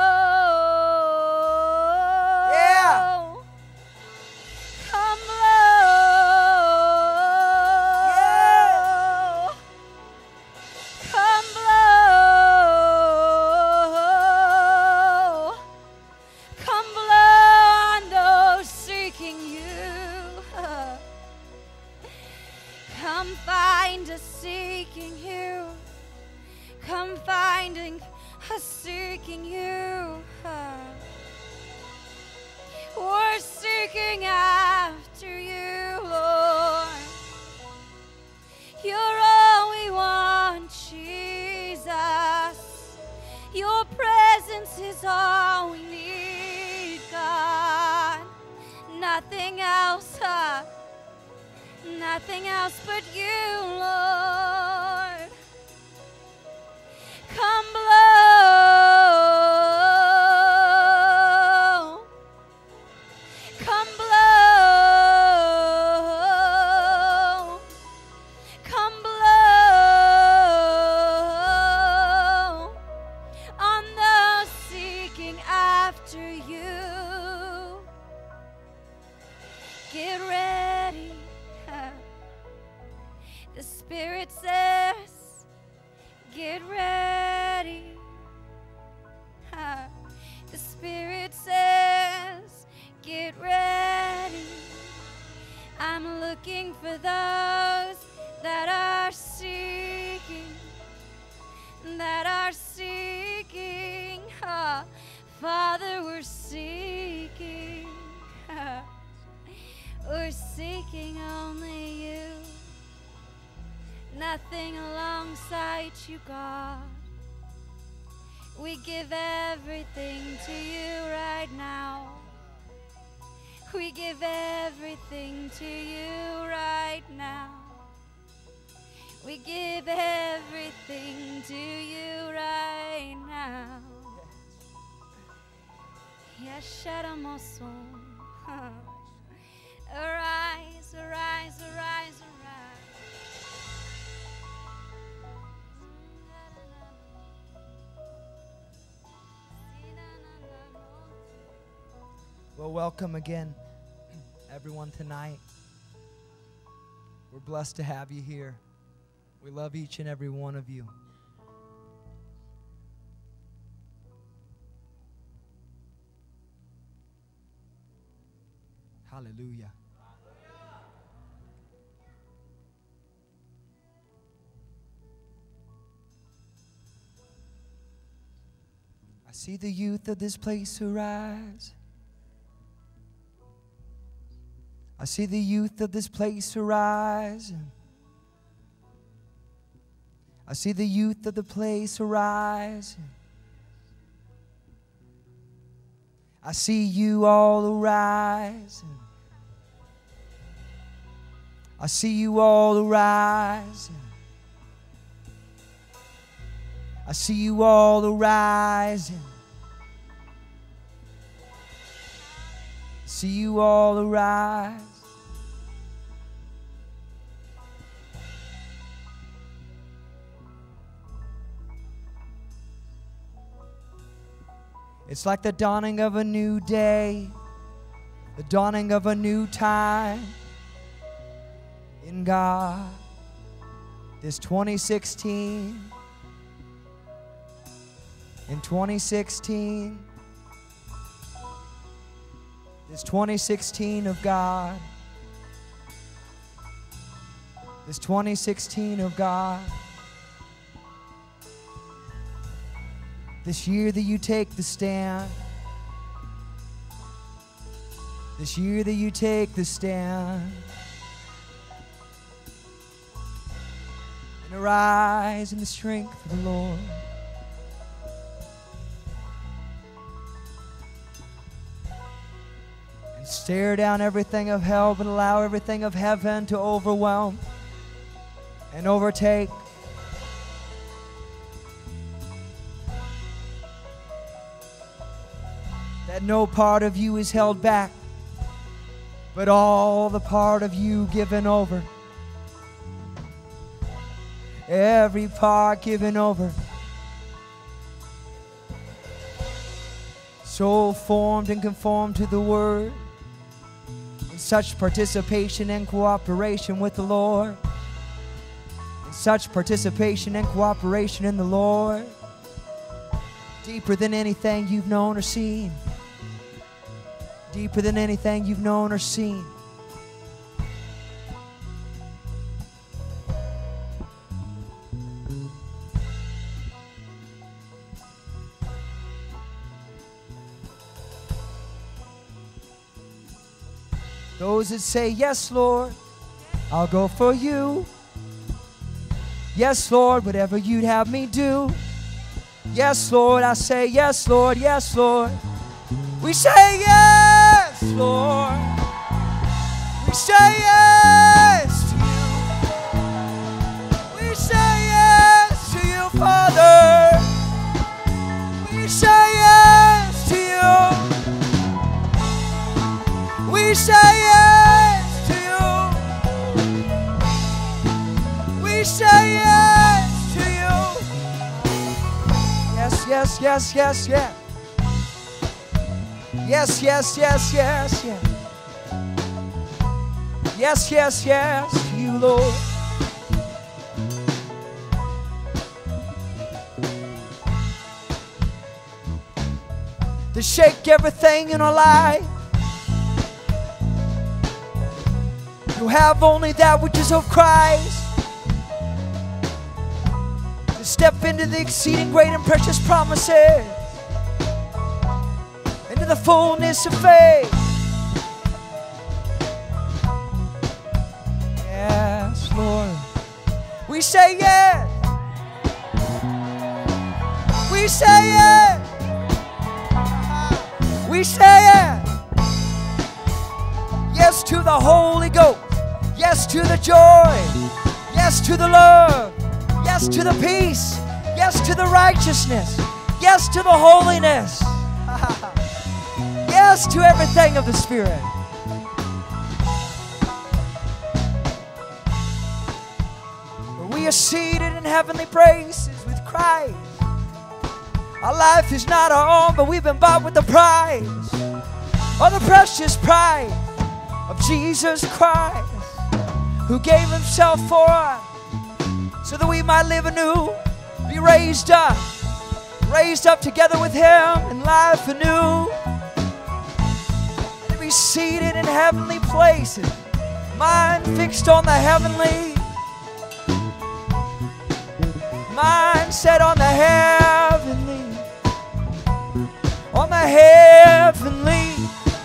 Yeah. Come blow. Yeah. Come blow. Come blow on those seeking you. Come find us seeking you. Come finding us seeking you. We're seeking after you, Lord. You're all we want, Jesus. Your presence is all we need, God. Nothing else, uh, nothing else but you, Lord. Come blow. Come blow. Come blow on those seeking after you. Get ready. The Spirit says, get ready. The Spirit says, get ready. I'm looking for those that are seeking, that are seeking. Ah, Father, we're seeking. Ah, we're seeking only you. Nothing alongside you, God. We give everything to you right now. We give everything to you right now. We give everything to you right now. Yes, Shadamoson. Arise. Well, welcome again, everyone, tonight. We're blessed to have you here. We love each and every one of you. Hallelujah. I see the youth of this place arise. I see the youth of this place arise. I see the youth of the place arise. I see you all arise. I see you all arise. I see you all arise. See you all arise. It's like the dawning of a new day, the dawning of a new time in God. This twenty sixteen, in twenty sixteen, this twenty sixteen of God, this twenty sixteen of God. This year that you take the stand, this year that you take the stand, and arise in the strength of the Lord. And stare down everything of hell, but allow everything of heaven to overwhelm and overtake. That no part of you is held back, but all the part of you given over. Every part given over. So formed and conformed to the Word, in such participation and cooperation with the Lord, in such participation and cooperation in the Lord, deeper than anything you've known or seen. Deeper than anything you've known or seen. Those that say, yes, Lord, I'll go for you. Yes, Lord, whatever you'd have me do. Yes, Lord, I say, yes, Lord, yes, Lord. We say yes, Lord. We say yes to you. We say yes to you, Father. We say yes to you. We say yes to you. We say yes to you. Yes, yes, yes, yes, yes. Yes, yes, yes, yes, yes. Yes, yes, yes, to you, Lord. To shake everything in our life, to have only that which is of Christ, to step into the exceeding great and precious promises, into the fullness of faith. Yes, Lord. We say yes. We say yes. We say yes. Yes to the Holy Ghost. Yes to the joy. Yes to the love. Yes to the peace. Yes to the righteousness. Yes to the holiness. Yes to everything of the Spirit. For we are seated in heavenly places with Christ. Our life is not our own, but we've been bought with a price. Oh, the precious price of Jesus Christ, who gave himself for us so that we might live anew, be raised up, raised up together with him in life anew, and to be seated in heavenly places, mind fixed on the heavenly, mind set on the heavenly, on the heavenly,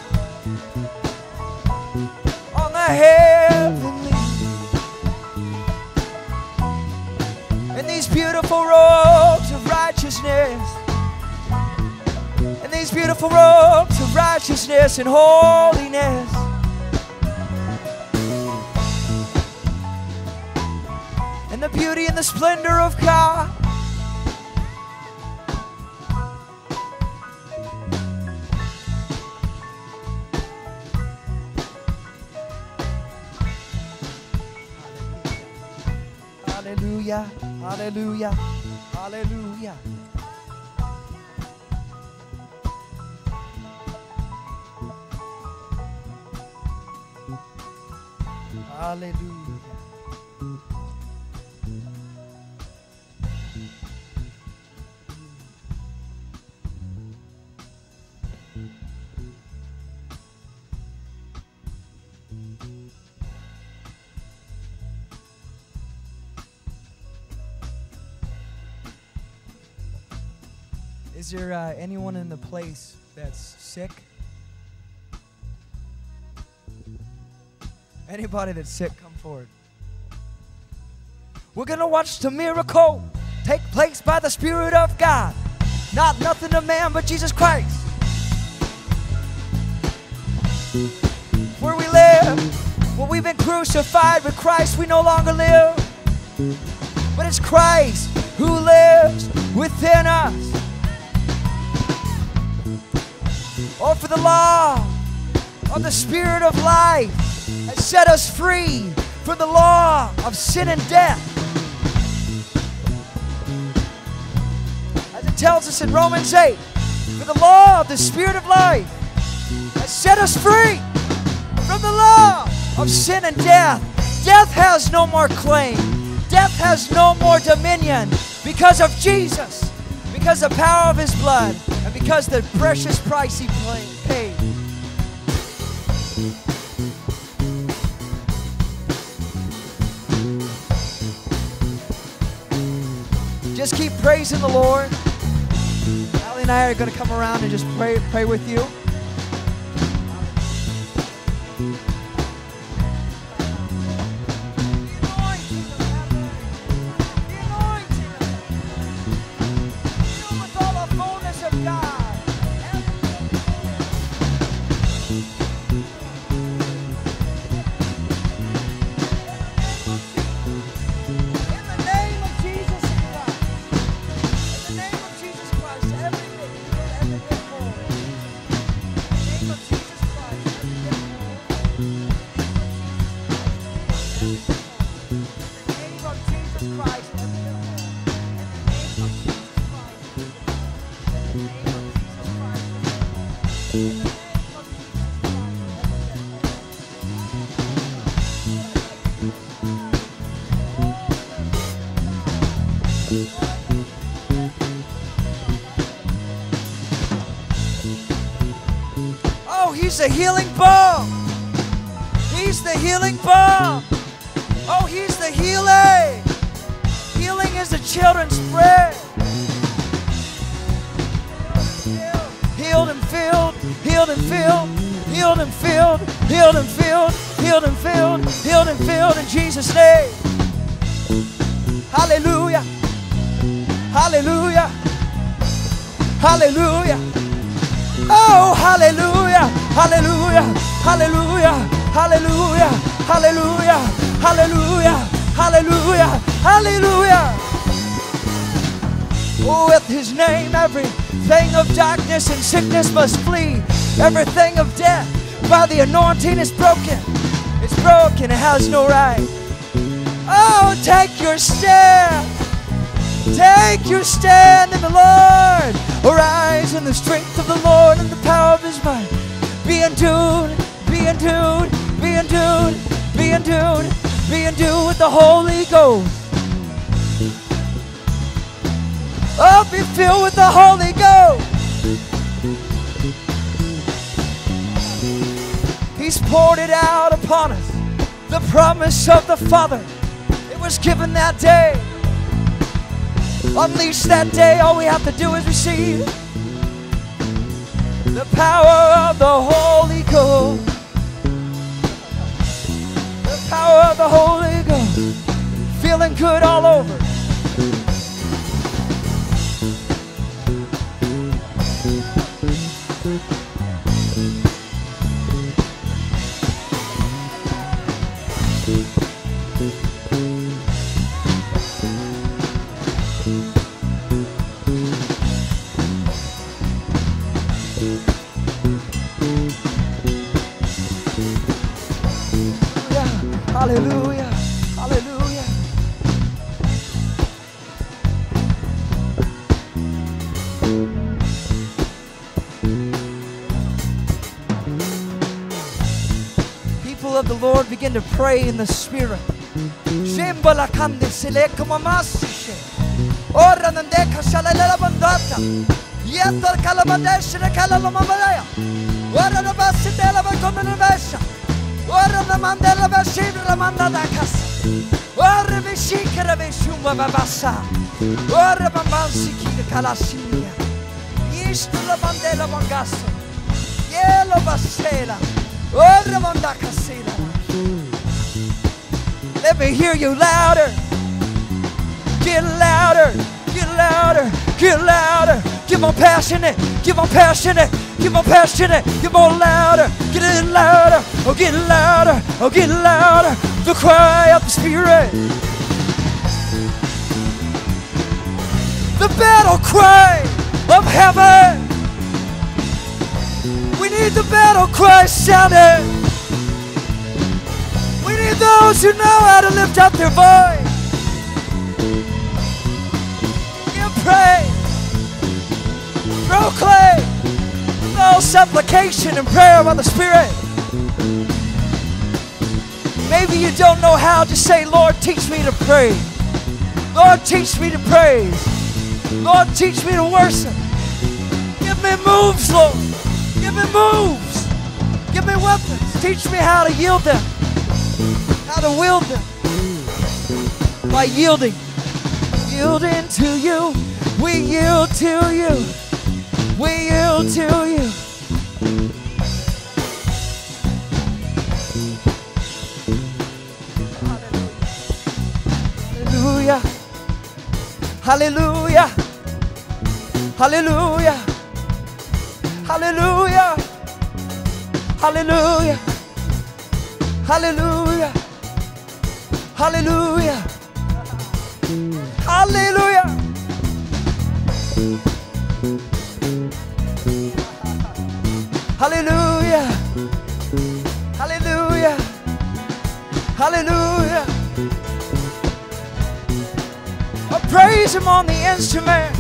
on the heavenly. In these beautiful robes of righteousness, in these beautiful robes of righteousness and holiness, in the beauty and the splendor of God. Hallelujah, hallelujah, hallelujah. Hallelujah. Is there uh, anyone in the place that's sick? Anybody that's sick, come forward. We're going to watch the miracle take place by the Spirit of God. Not nothing to man but Jesus Christ. Where we live, where we've been crucified with Christ, we no longer live. But it's Christ who lives within us. Oh, for the law of the Spirit of life has set us free from the law of sin and death. As it tells us in Romans eight, for the law of the Spirit of life has set us free from the law of sin and death. Death has no more claim. Death has no more dominion because of Jesus, because of the power of his blood, and because the precious price he paid. Just keep praising the Lord. Allie and I are going to come around and just pray, pray with you. He's the healing balm. He's the healing balm. Oh, he's the healing. Healing is the children's bread. Healed and filled, healed and filled, healed and filled, healed and filled, healed and filled, healed and filled in Jesus' name. Hallelujah. Hallelujah. Hallelujah. Oh, hallelujah. Hallelujah. Hallelujah. Hallelujah. Hallelujah. Hallelujah. Hallelujah. Hallelujah. Oh, with his name, everything of darkness and sickness must flee. Everything of death by the anointing is broken. It's broken. It has no right. Oh, take your stand. Take your stand in the Lord. Arise in the strength of the Lord and the power of his might. Be endued, be endued, be endued, be endued, be endued with the Holy Ghost. Oh, be filled with the Holy Ghost. He's poured it out upon us. The promise of the Father. It was given that day. Unleashed that day. All we have to do is receive the power of the Holy Ghost. The power of the Holy Ghost. Feeling good all over. Hallelujah, hallelujah. People of the Lord, begin to pray in the Spirit. Ora la mandela bashira la mandada kas. Ora bishikara bishuma babasa. Ora bamansi ki kalasinia. Isto la mandela bangaso. Yelo basela. Ora mandakasela. Let me hear you louder. Get louder. Get louder. Get louder. Get more passionate. Get more passionate. Get more passionate. Get more louder. Get it louder. Oh, get louder. Oh, get louder. The cry of the Spirit. The battle cry of heaven. We need the battle cry sounded. We need those who know how to lift up their voice. Give praise. Proclaim. All supplication and prayer by the Spirit. Maybe you don't know how, just say, Lord, teach me to pray. Lord, teach me to praise. Lord, teach me to worship. Give me moves, Lord. Give me moves. Give me weapons. Teach me how to yield them. How to wield them. By yielding. Yielding to you. We yield to you. We yield to you. Hallelujah. Hallelujah. Hallelujah. Hallelujah. Hallelujah. Hallelujah. Hallelujah. Hallelujah. Hallelujah. Hallelujah. Hallelujah. I praise Him on the instrument.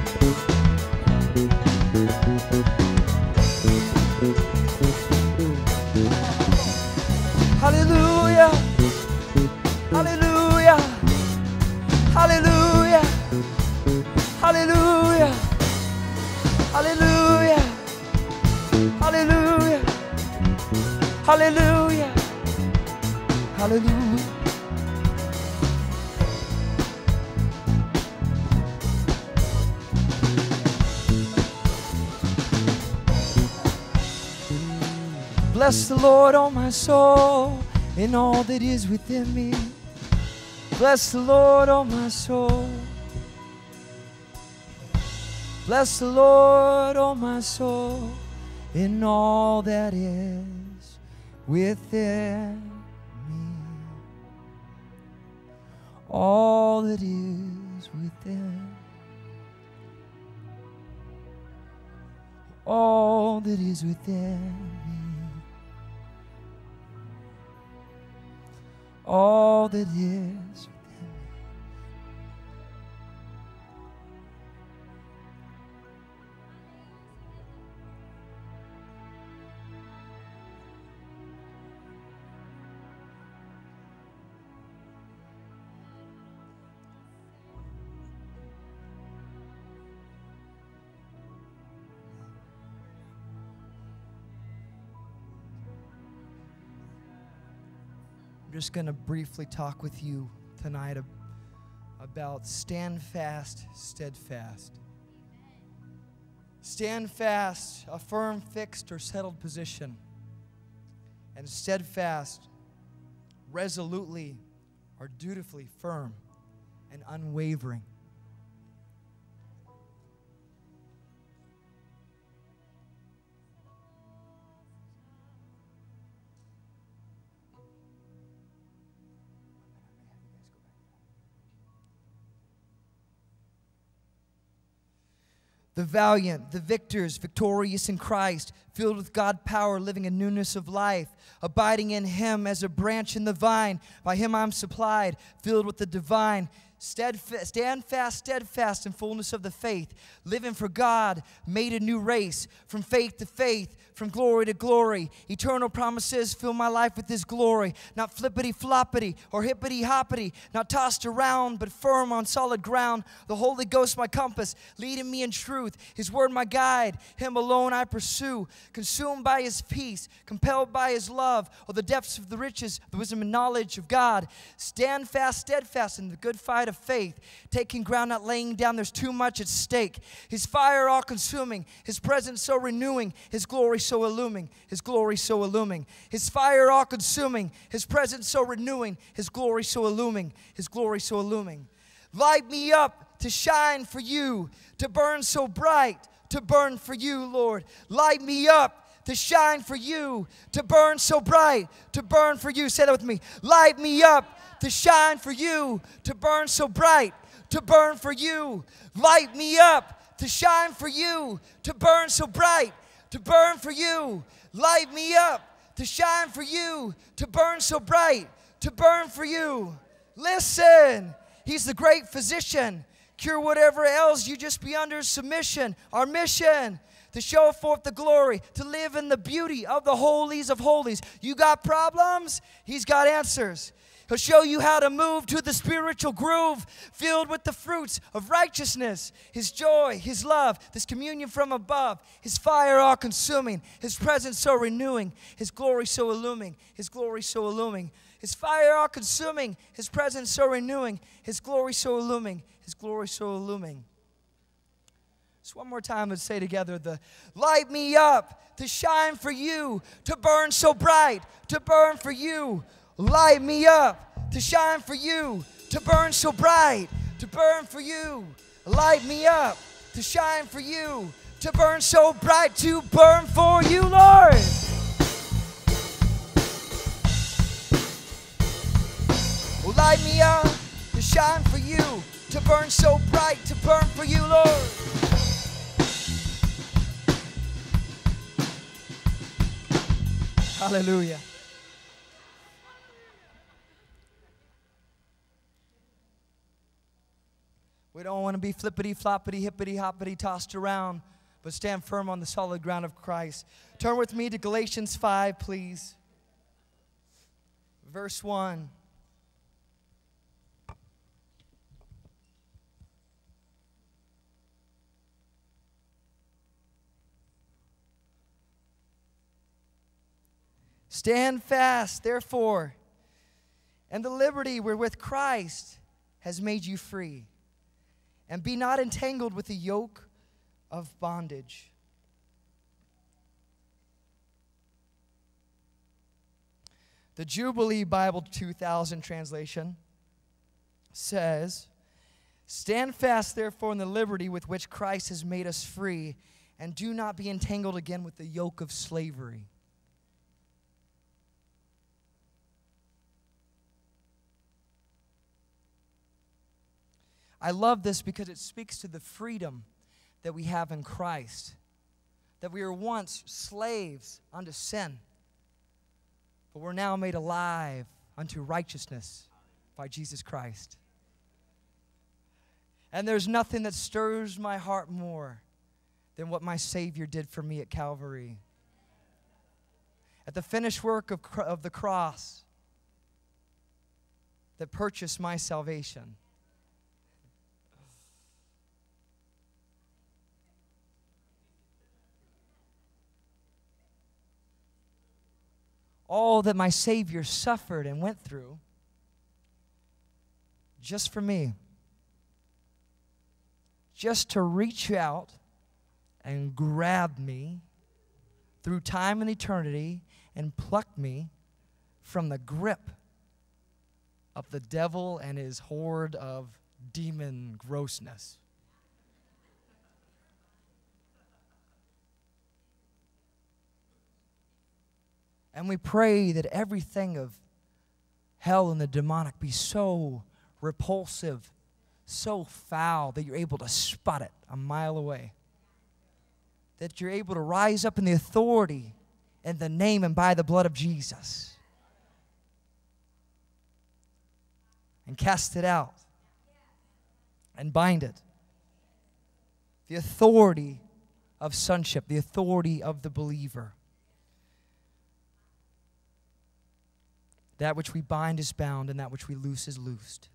Hallelujah. Hallelujah. Hallelujah. Hallelujah. Hallelujah. Hallelujah. Hallelujah. Hallelujah. Bless the Lord, oh my soul, and all that is within me. Bless the Lord, oh my soul. Bless the Lord, oh my soul, in all that is within me. All that is within. All that is within me. All that is. just going to briefly talk with you tonight about stand fast, steadfast. Stand fast, a firm, fixed, or settled position. And steadfast, resolutely or dutifully firm and unwavering. The valiant, the victors, victorious in Christ, filled with God power, living in newness of life, abiding in Him as a branch in the vine. By Him I'm supplied, filled with the divine. Steadfast, stand fast, steadfast in fullness of the faith, living for God, made a new race, from faith to faith, from glory to glory. Eternal promises fill my life with His glory, not flippity-floppity or hippity-hoppity, not tossed around, but firm on solid ground. The Holy Ghost my compass, leading me in truth, His word my guide, Him alone I pursue, consumed by His peace, compelled by His love, or the depths of the riches, the wisdom and knowledge of God. Stand fast, steadfast in the good fight of faith, taking ground, not laying down. There's too much at stake. His fire all consuming, His presence so renewing, His glory so illumining, His glory so illumining. His fire all consuming, His presence so renewing, His glory so illumining, His glory so illumining. Light me up to shine for You, to burn so bright, to burn for You, Lord. Light me up to shine for You, to burn so bright, to burn for You. Say that with me. Light me up to shine for You, to burn so bright, to burn for You. Light me up to shine for You, to burn so bright, to burn for You. Light me up to shine for You, to burn so bright, to burn for You. Listen, He's the great physician. Cure whatever ails you, just be under submission. Our mission, to show forth the glory, to live in the beauty of the holies of holies. You got problems? He's got answers. He'll show you how to move to the spiritual groove filled with the fruits of righteousness, His joy, His love, this communion from above, His fire all consuming, His presence so renewing, His glory so illumining, His glory so illumining, His fire all consuming, His presence so renewing, His glory so illumining, His glory so illumining. Just one more time, let's say together the light me up to shine for You, to burn so bright, to burn for You. Light me up to shine for You, to burn so bright, to burn for You. Light me up to shine for You, to burn so bright, to burn for You, Lord. Light me up to shine for You, to burn so bright, to burn for You, Lord. Hallelujah. We don't want to be flippity-floppity, hippity-hoppity, tossed around, but stand firm on the solid ground of Christ. Turn with me to Galatians five, please. Verse one. Stand fast, therefore, and the liberty wherewith Christ has made you free. And be not entangled with the yoke of bondage. The Jubilee Bible two thousand translation says, stand fast, therefore, in the liberty with which Christ has made us free, and do not be entangled again with the yoke of slavery. I love this because it speaks to the freedom that we have in Christ. That we were once slaves unto sin, but we're now made alive unto righteousness by Jesus Christ. And there's nothing that stirs my heart more than what my Savior did for me at Calvary. At the finished work of, of the cross that purchased my salvation. all that my Savior suffered and went through just for me. Just to reach out and grab me through time and eternity and pluck me from the grip of the devil and his horde of demon grossness. And we pray that everything of hell and the demonic be so repulsive, so foul, that you're able to spot it a mile away. That you're able to rise up in the authority in the name and by the blood of Jesus and cast it out and bind it. The authority of sonship, the authority of the believer. That which we bind is bound, and that which we loose is loosed.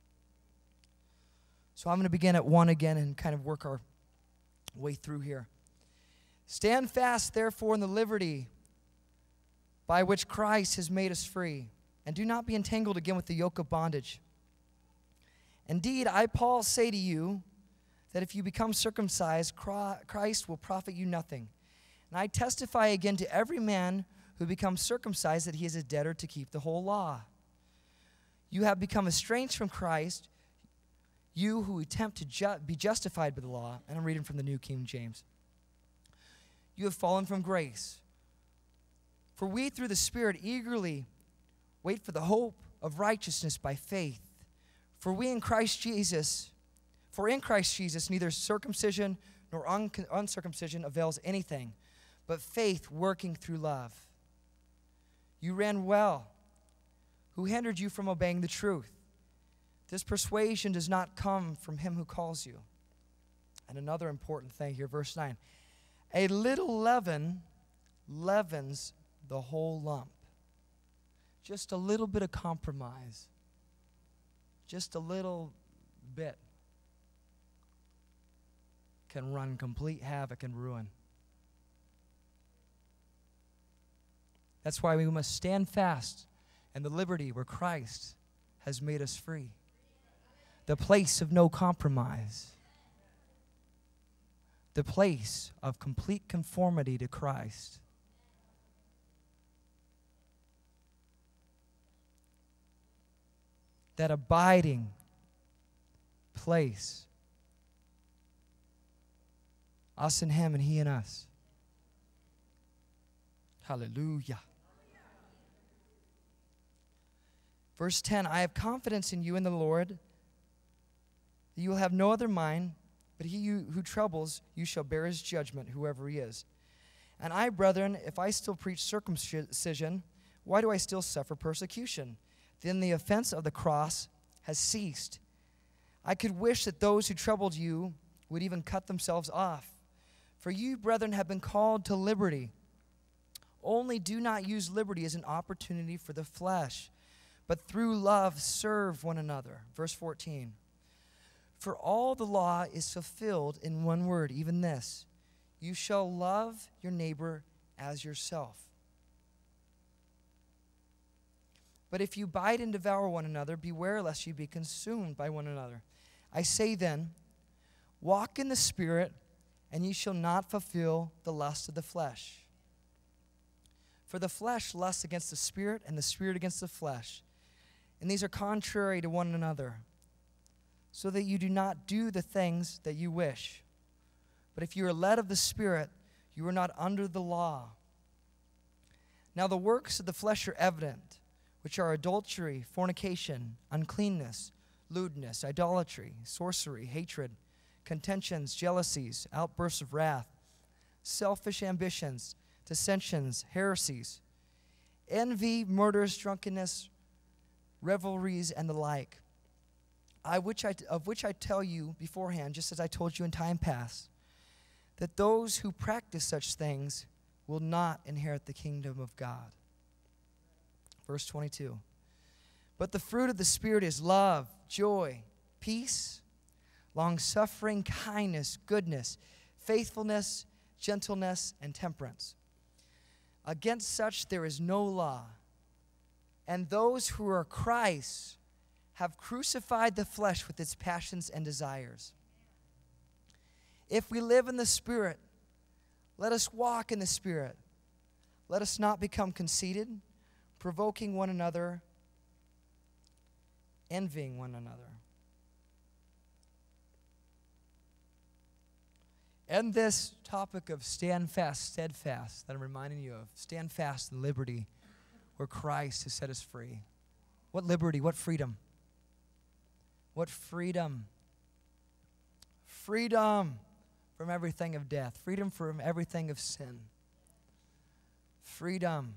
So I'm going to begin at one again and kind of work our way through here. Stand fast, therefore, in the liberty by which Christ has made us free, and do not be entangled again with the yoke of bondage. Indeed, I, Paul, say to you that if you become circumcised, Christ will profit you nothing. And I testify again to every man who becomes circumcised that he is a debtor to keep the whole law. You have become estranged from Christ, you who attempt to ju- be justified by the law. And I'm reading from the New King James. You have fallen from grace. For we through the Spirit eagerly wait for the hope of righteousness by faith. For we in Christ Jesus, for in Christ Jesus neither circumcision nor un- uncircumcision avails anything, but faith working through love. You ran well. Who hindered you from obeying the truth? This persuasion does not come from him who calls you. And another important thing here, verse nine. A little leaven leavens the whole lump. Just a little bit of compromise. Just a little bit can run complete havoc and ruin. That's why we must stand fast in the liberty where Christ has made us free. The place of no compromise. The place of complete conformity to Christ. That abiding place. Us and him and he and us. Hallelujah. Verse ten, I have confidence in you in the Lord, that you will have no other mind, but he who, who troubles you shall bear his judgment, whoever he is. And I, brethren, if I still preach circumcision, why do I still suffer persecution? Then the offense of the cross has ceased. I could wish that those who troubled you would even cut themselves off. For you, brethren, have been called to liberty. Only do not use liberty as an opportunity for the flesh, but through love serve one another. Verse fourteen. For all the law is fulfilled in one word, even this: you shall love your neighbor as yourself. But if you bite and devour one another, beware lest you be consumed by one another. I say then, walk in the Spirit, and ye shall not fulfill the lust of the flesh. For the flesh lusts against the Spirit, and the Spirit against the flesh. And these are contrary to one another, so that you do not do the things that you wish. But if you are led of the Spirit, you are not under the law. Now the works of the flesh are evident, which are adultery, fornication, uncleanness, lewdness, idolatry, sorcery, hatred, contentions, jealousies, outbursts of wrath, selfish ambitions, dissensions, heresies, envy, murders, drunkenness, revelries, and the like, I which I, of which I tell you beforehand, just as I told you in time past, that those who practice such things will not inherit the kingdom of God. Verse twenty-two. But the fruit of the Spirit is love, joy, peace, long-suffering, kindness, goodness, faithfulness, gentleness, and temperance. Against such there is no law. And those who are Christ have crucified the flesh with its passions and desires. If we live in the Spirit, let us walk in the Spirit. Let us not become conceited, provoking one another, envying one another. And this topic of stand fast, steadfast, that I'm reminding you of, stand fast in liberty where Christ has set us free. What liberty? What freedom? What freedom? Freedom from everything of death. Freedom from everything of sin. Freedom.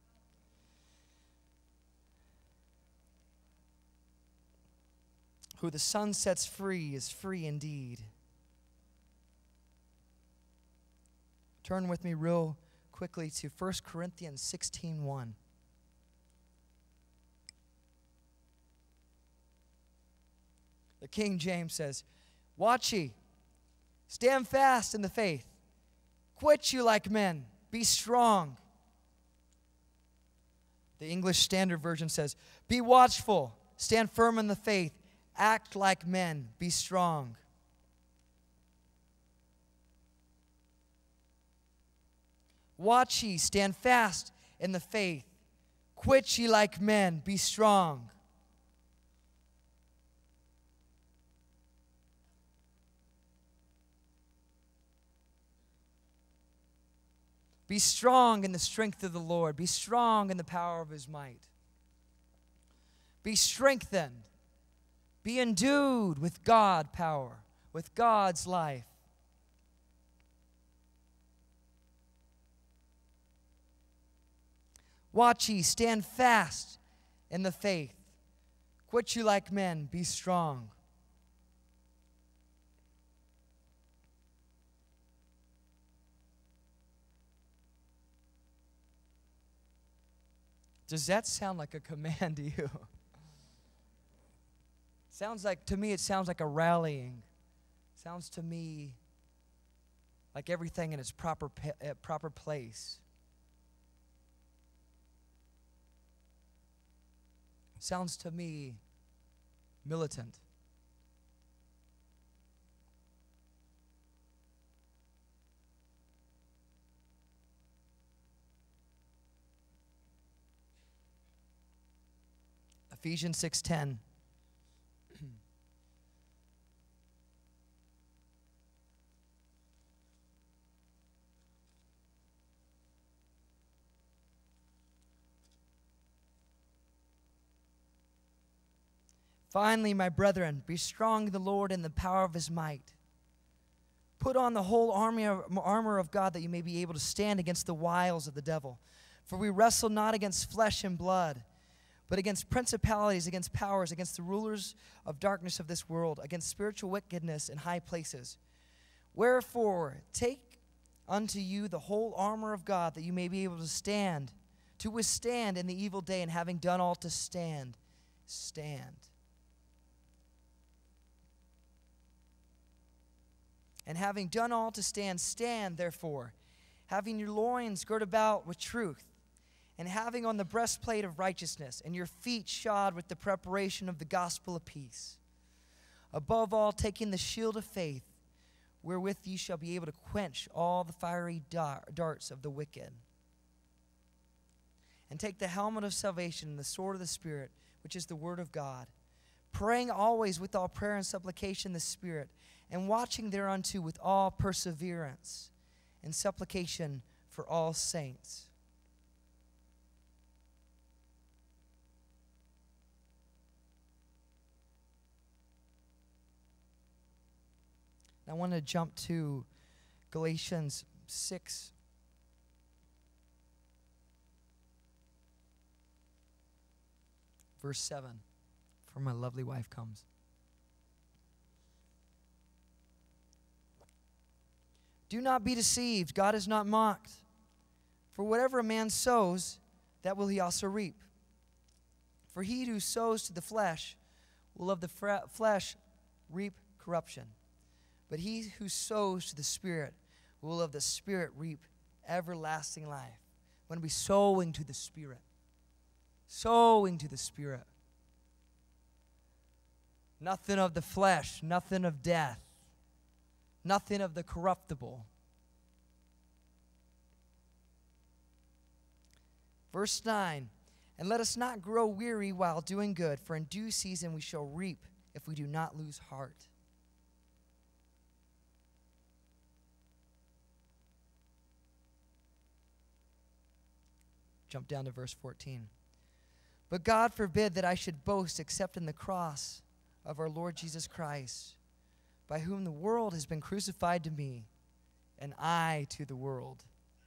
Who the Son sets free is free indeed. Turn with me real quickly to First Corinthians sixteen one. The King James says, "Watch ye, stand fast in the faith, quit you like men, be strong." The English Standard Version says, "Be watchful, stand firm in the faith, act like men, be strong." Watch ye, stand fast in the faith, quit ye like men, be strong. Be strong in the strength of the Lord. Be strong in the power of His might. Be strengthened. Be endued with God power, with God's life. Watch ye, stand fast in the faith. Quit you like men, be strong. Does that sound like a command to you? Sounds like, to me, it sounds like a rallying. Sounds to me like everything in its proper, uh, proper place. Sounds to me militant. Ephesians six ten. Finally, my brethren, be strong in the Lord and the power of His might. Put on the whole armor of God that you may be able to stand against the wiles of the devil. For we wrestle not against flesh and blood, but against principalities, against powers, against the rulers of darkness of this world, against spiritual wickedness in high places. Wherefore, take unto you the whole armor of God that you may be able to stand, to withstand in the evil day, and having done all to stand, stand. And having done all to stand, stand therefore, having your loins girt about with truth, and having on the breastplate of righteousness, and your feet shod with the preparation of the gospel of peace. Above all, taking the shield of faith, wherewith ye shall be able to quench all the fiery darts of the wicked. And take the helmet of salvation and the sword of the Spirit, which is the word of God, praying always with all prayer and supplication in the Spirit, and watching thereunto with all perseverance and supplication for all saints. I want to jump to Galatians six. Verse seven, for my lovely wife comes. Do not be deceived, God is not mocked. For whatever a man sows, that will he also reap. For he who sows to the flesh will of the flesh reap corruption. But he who sows to the Spirit will of the Spirit reap everlasting life. when we sow into the Spirit. Sow into the Spirit. Nothing of the flesh, nothing of death, nothing of the corruptible. Verse nine, and let us not grow weary while doing good, for in due season we shall reap if we do not lose heart. Jump down to verse fourteen. But God forbid that I should boast except in the cross of our Lord Jesus Christ, by whom the world has been crucified to me, and I to the world.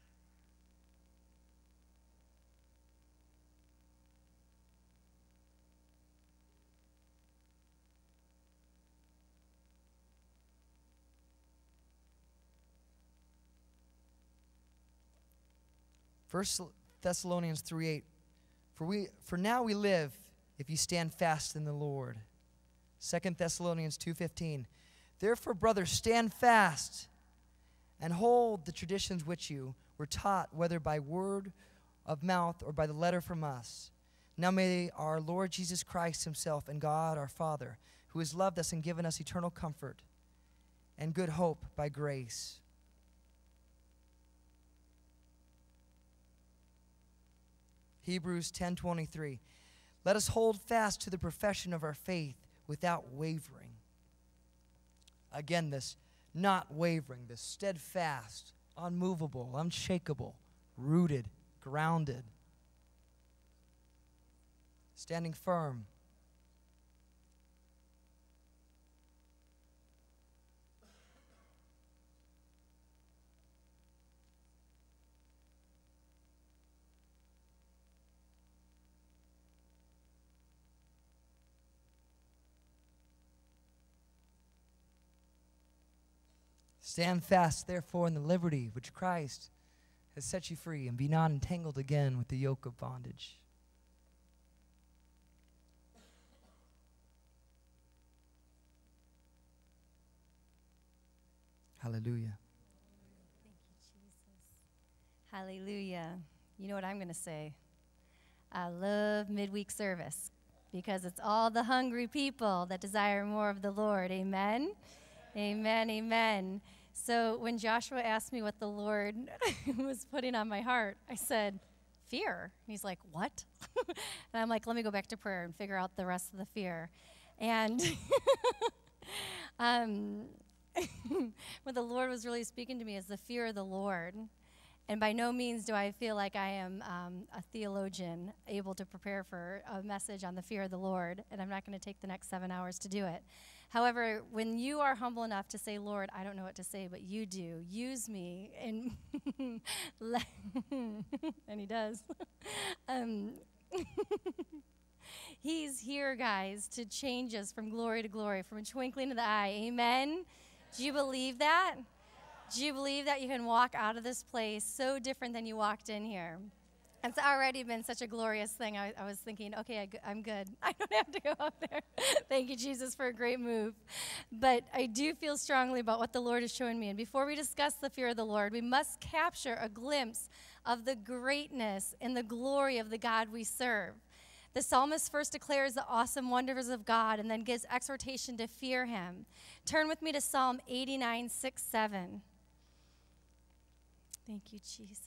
First Thessalonians three eight, for we for now we live if you stand fast in the Lord. Second Thessalonians two fifteen, therefore, brothers, stand fast and hold the traditions which you were taught, whether by word of mouth or by the letter from us. Now may our Lord Jesus Christ himself and God our Father, who has loved us and given us eternal comfort and good hope by grace. Hebrews ten twenty-three, let us hold fast to the profession of our faith without wavering. Again, this not wavering, this steadfast, unmovable, unshakable, rooted, grounded, standing firm. Stand fast, therefore, in the liberty which Christ has set you free, and be not entangled again with the yoke of bondage. Hallelujah. Thank you, Jesus. Hallelujah. You know what I'm going to say? I love midweek service because it's all the hungry people that desire more of the Lord. Amen? Amen, amen. So when Joshua asked me what the Lord was putting on my heart, I said, fear. And he's like, what? And I'm like, let me go back to prayer and figure out the rest of the fear. And um, what the Lord was really speaking to me is the fear of the Lord. And by no means do I feel like I am um, a theologian able to prepare for a message on the fear of the Lord, and I'm not going to take the next seven hours to do it. However, when you are humble enough to say, Lord, I don't know what to say, but you do, use me, and, and he does. um, he's here, guys, to change us from glory to glory, from a twinkling of the eye. Amen? Do you believe that? Do you believe that you can walk out of this place so different than you walked in here? It's already been such a glorious thing. I, I was thinking, okay, I, I'm good. I don't have to go up there. Thank you, Jesus, for a great move. But I do feel strongly about what the Lord is showing me. And before we discuss the fear of the Lord, we must capture a glimpse of the greatness and the glory of the God we serve. The psalmist first declares the awesome wonders of God and then gives exhortation to fear him. Turn with me to Psalm eighty-nine, six, seven. Thank you, Jesus.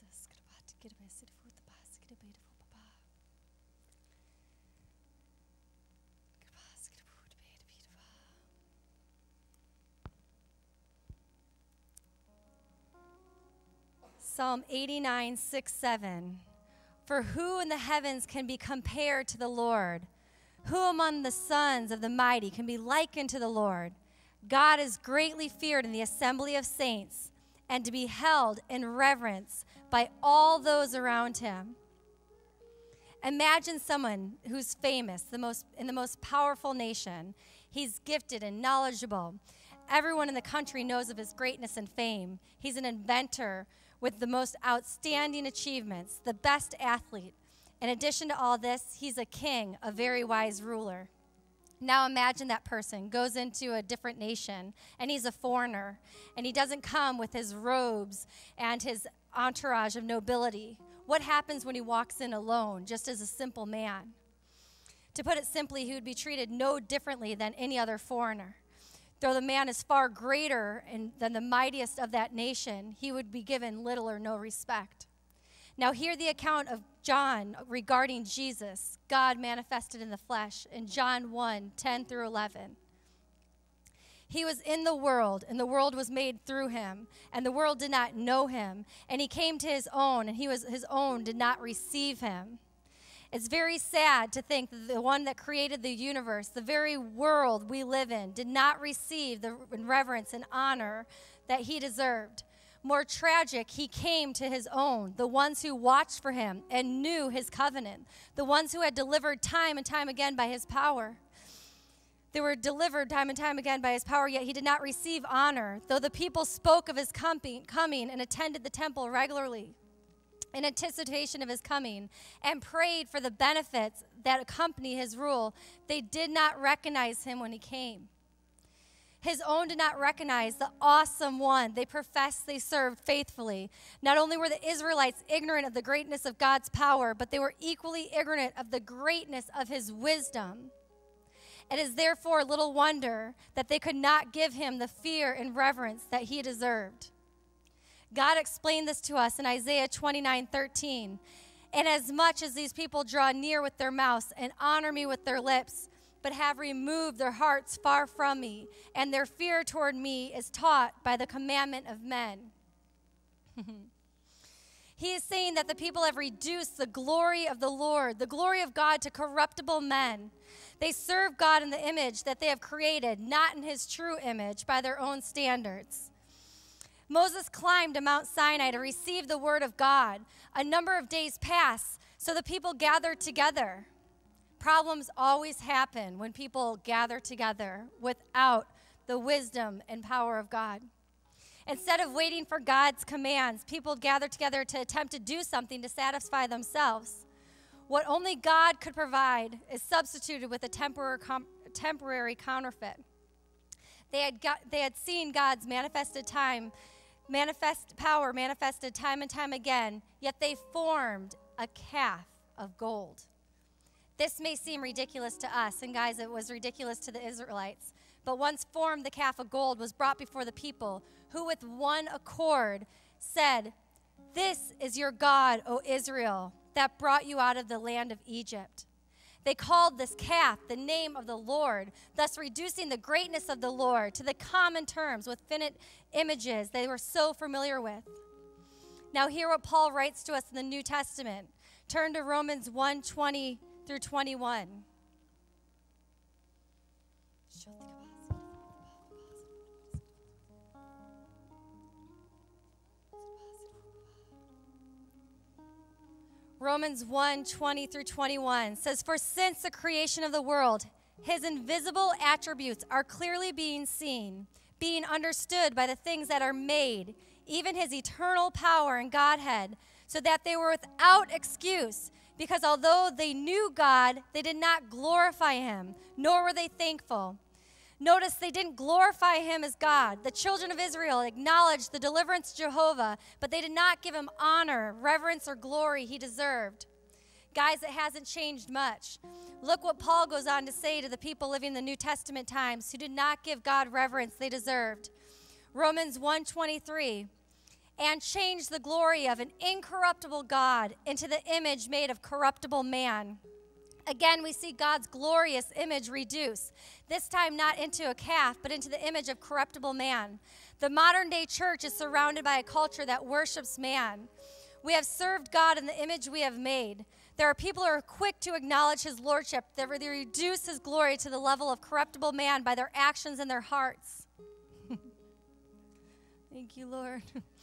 Psalm eighty-nine, six, seven. For who in the heavens can be compared to the Lord? Who among the sons of the mighty can be likened to the Lord? God is greatly feared in the assembly of saints, and to be held in reverence by all those around him. Imagine someone who's famous, the most in the most powerful nation. He's gifted and knowledgeable. Everyone in the country knows of his greatness and fame. He's an inventor with the most outstanding achievements, the best athlete. In addition to all this, he's a king, a very wise ruler. Now imagine that person goes into a different nation, and he's a foreigner, and he doesn't come with his robes and his entourage of nobility. what happens when he walks in alone, just as a simple man? To put it simply, he would be treated no differently than any other foreigner. Though the man is far greater in, than the mightiest of that nation, he would be given little or no respect. Now hear the account of John regarding Jesus, God manifested in the flesh, in John one, ten through eleven. He was in the world, and the world was made through him, and the world did not know him. And he came to his own, and he was his own did not receive him. It's very sad to think that the one that created the universe, the very world we live in, did not receive the reverence and honor that he deserved. More tragic, he came to his own, the ones who watched for him and knew his covenant, the ones who had delivered time and time again by his power. They were delivered time and time again by his power, yet he did not receive honor, though the people spoke of his coming and attended the temple regularly in anticipation of his coming, and prayed for the benefits that accompany his rule. They did not recognize him when he came. His own did not recognize the awesome one they professed they served faithfully. Not only were the Israelites ignorant of the greatness of God's power, but they were equally ignorant of the greatness of his wisdom. It is therefore little wonder that they could not give him the fear and reverence that he deserved. God explained this to us in Isaiah twenty-nine thirteen. And as much as these people draw near with their mouths and honor me with their lips, but have removed their hearts far from me, and their fear toward me is taught by the commandment of men. He is saying that the people have reduced the glory of the Lord, the glory of God, to corruptible men. They serve God in the image that they have created, not in his true image by their own standards. Moses climbed to Mount Sinai to receive the word of God. A number of days passed, so the people gathered together. Problems always happen when people gather together without the wisdom and power of God. Instead of waiting for God's commands, people gather together to attempt to do something to satisfy themselves. What only God could provide is substituted with a temporary, com- temporary counterfeit. They had, got, they had seen God's manifested time manifest power manifested time and time again, yet they formed a calf of gold. This may seem ridiculous to us, and guys, it was ridiculous to the Israelites. But once formed, the calf of gold was brought before the people, who with one accord said, "This is your God, O Israel, that brought you out of the land of Egypt." They called this calf the name of the Lord, thus reducing the greatness of the Lord to the common terms with finite images they were so familiar with. Now hear what Paul writes to us in the New Testament. Turn to Romans one, twenty through twenty-one. Romans one, twenty through twenty-one says, "For since the creation of the world, his invisible attributes are clearly being seen, being understood by the things that are made, even his eternal power and Godhead, so that they were without excuse, because although they knew God, they did not glorify him, nor were they thankful." Notice they didn't glorify him as God. The children of Israel acknowledged the deliverance of Jehovah, but they did not give him honor, reverence, or glory he deserved. Guys, it hasn't changed much. Look what Paul goes on to say to the people living in the New Testament times who did not give God reverence they deserved. Romans one twenty-three, "And changed the glory of an incorruptible God into the image made of corruptible man." Again, we see God's glorious image reduced, this time not into a calf, but into the image of corruptible man. The modern day church is surrounded by a culture that worships man. We have served God in the image we have made. There are people who are quick to acknowledge his lordship, that they reduce his glory to the level of corruptible man by their actions and their hearts. Thank you, Lord.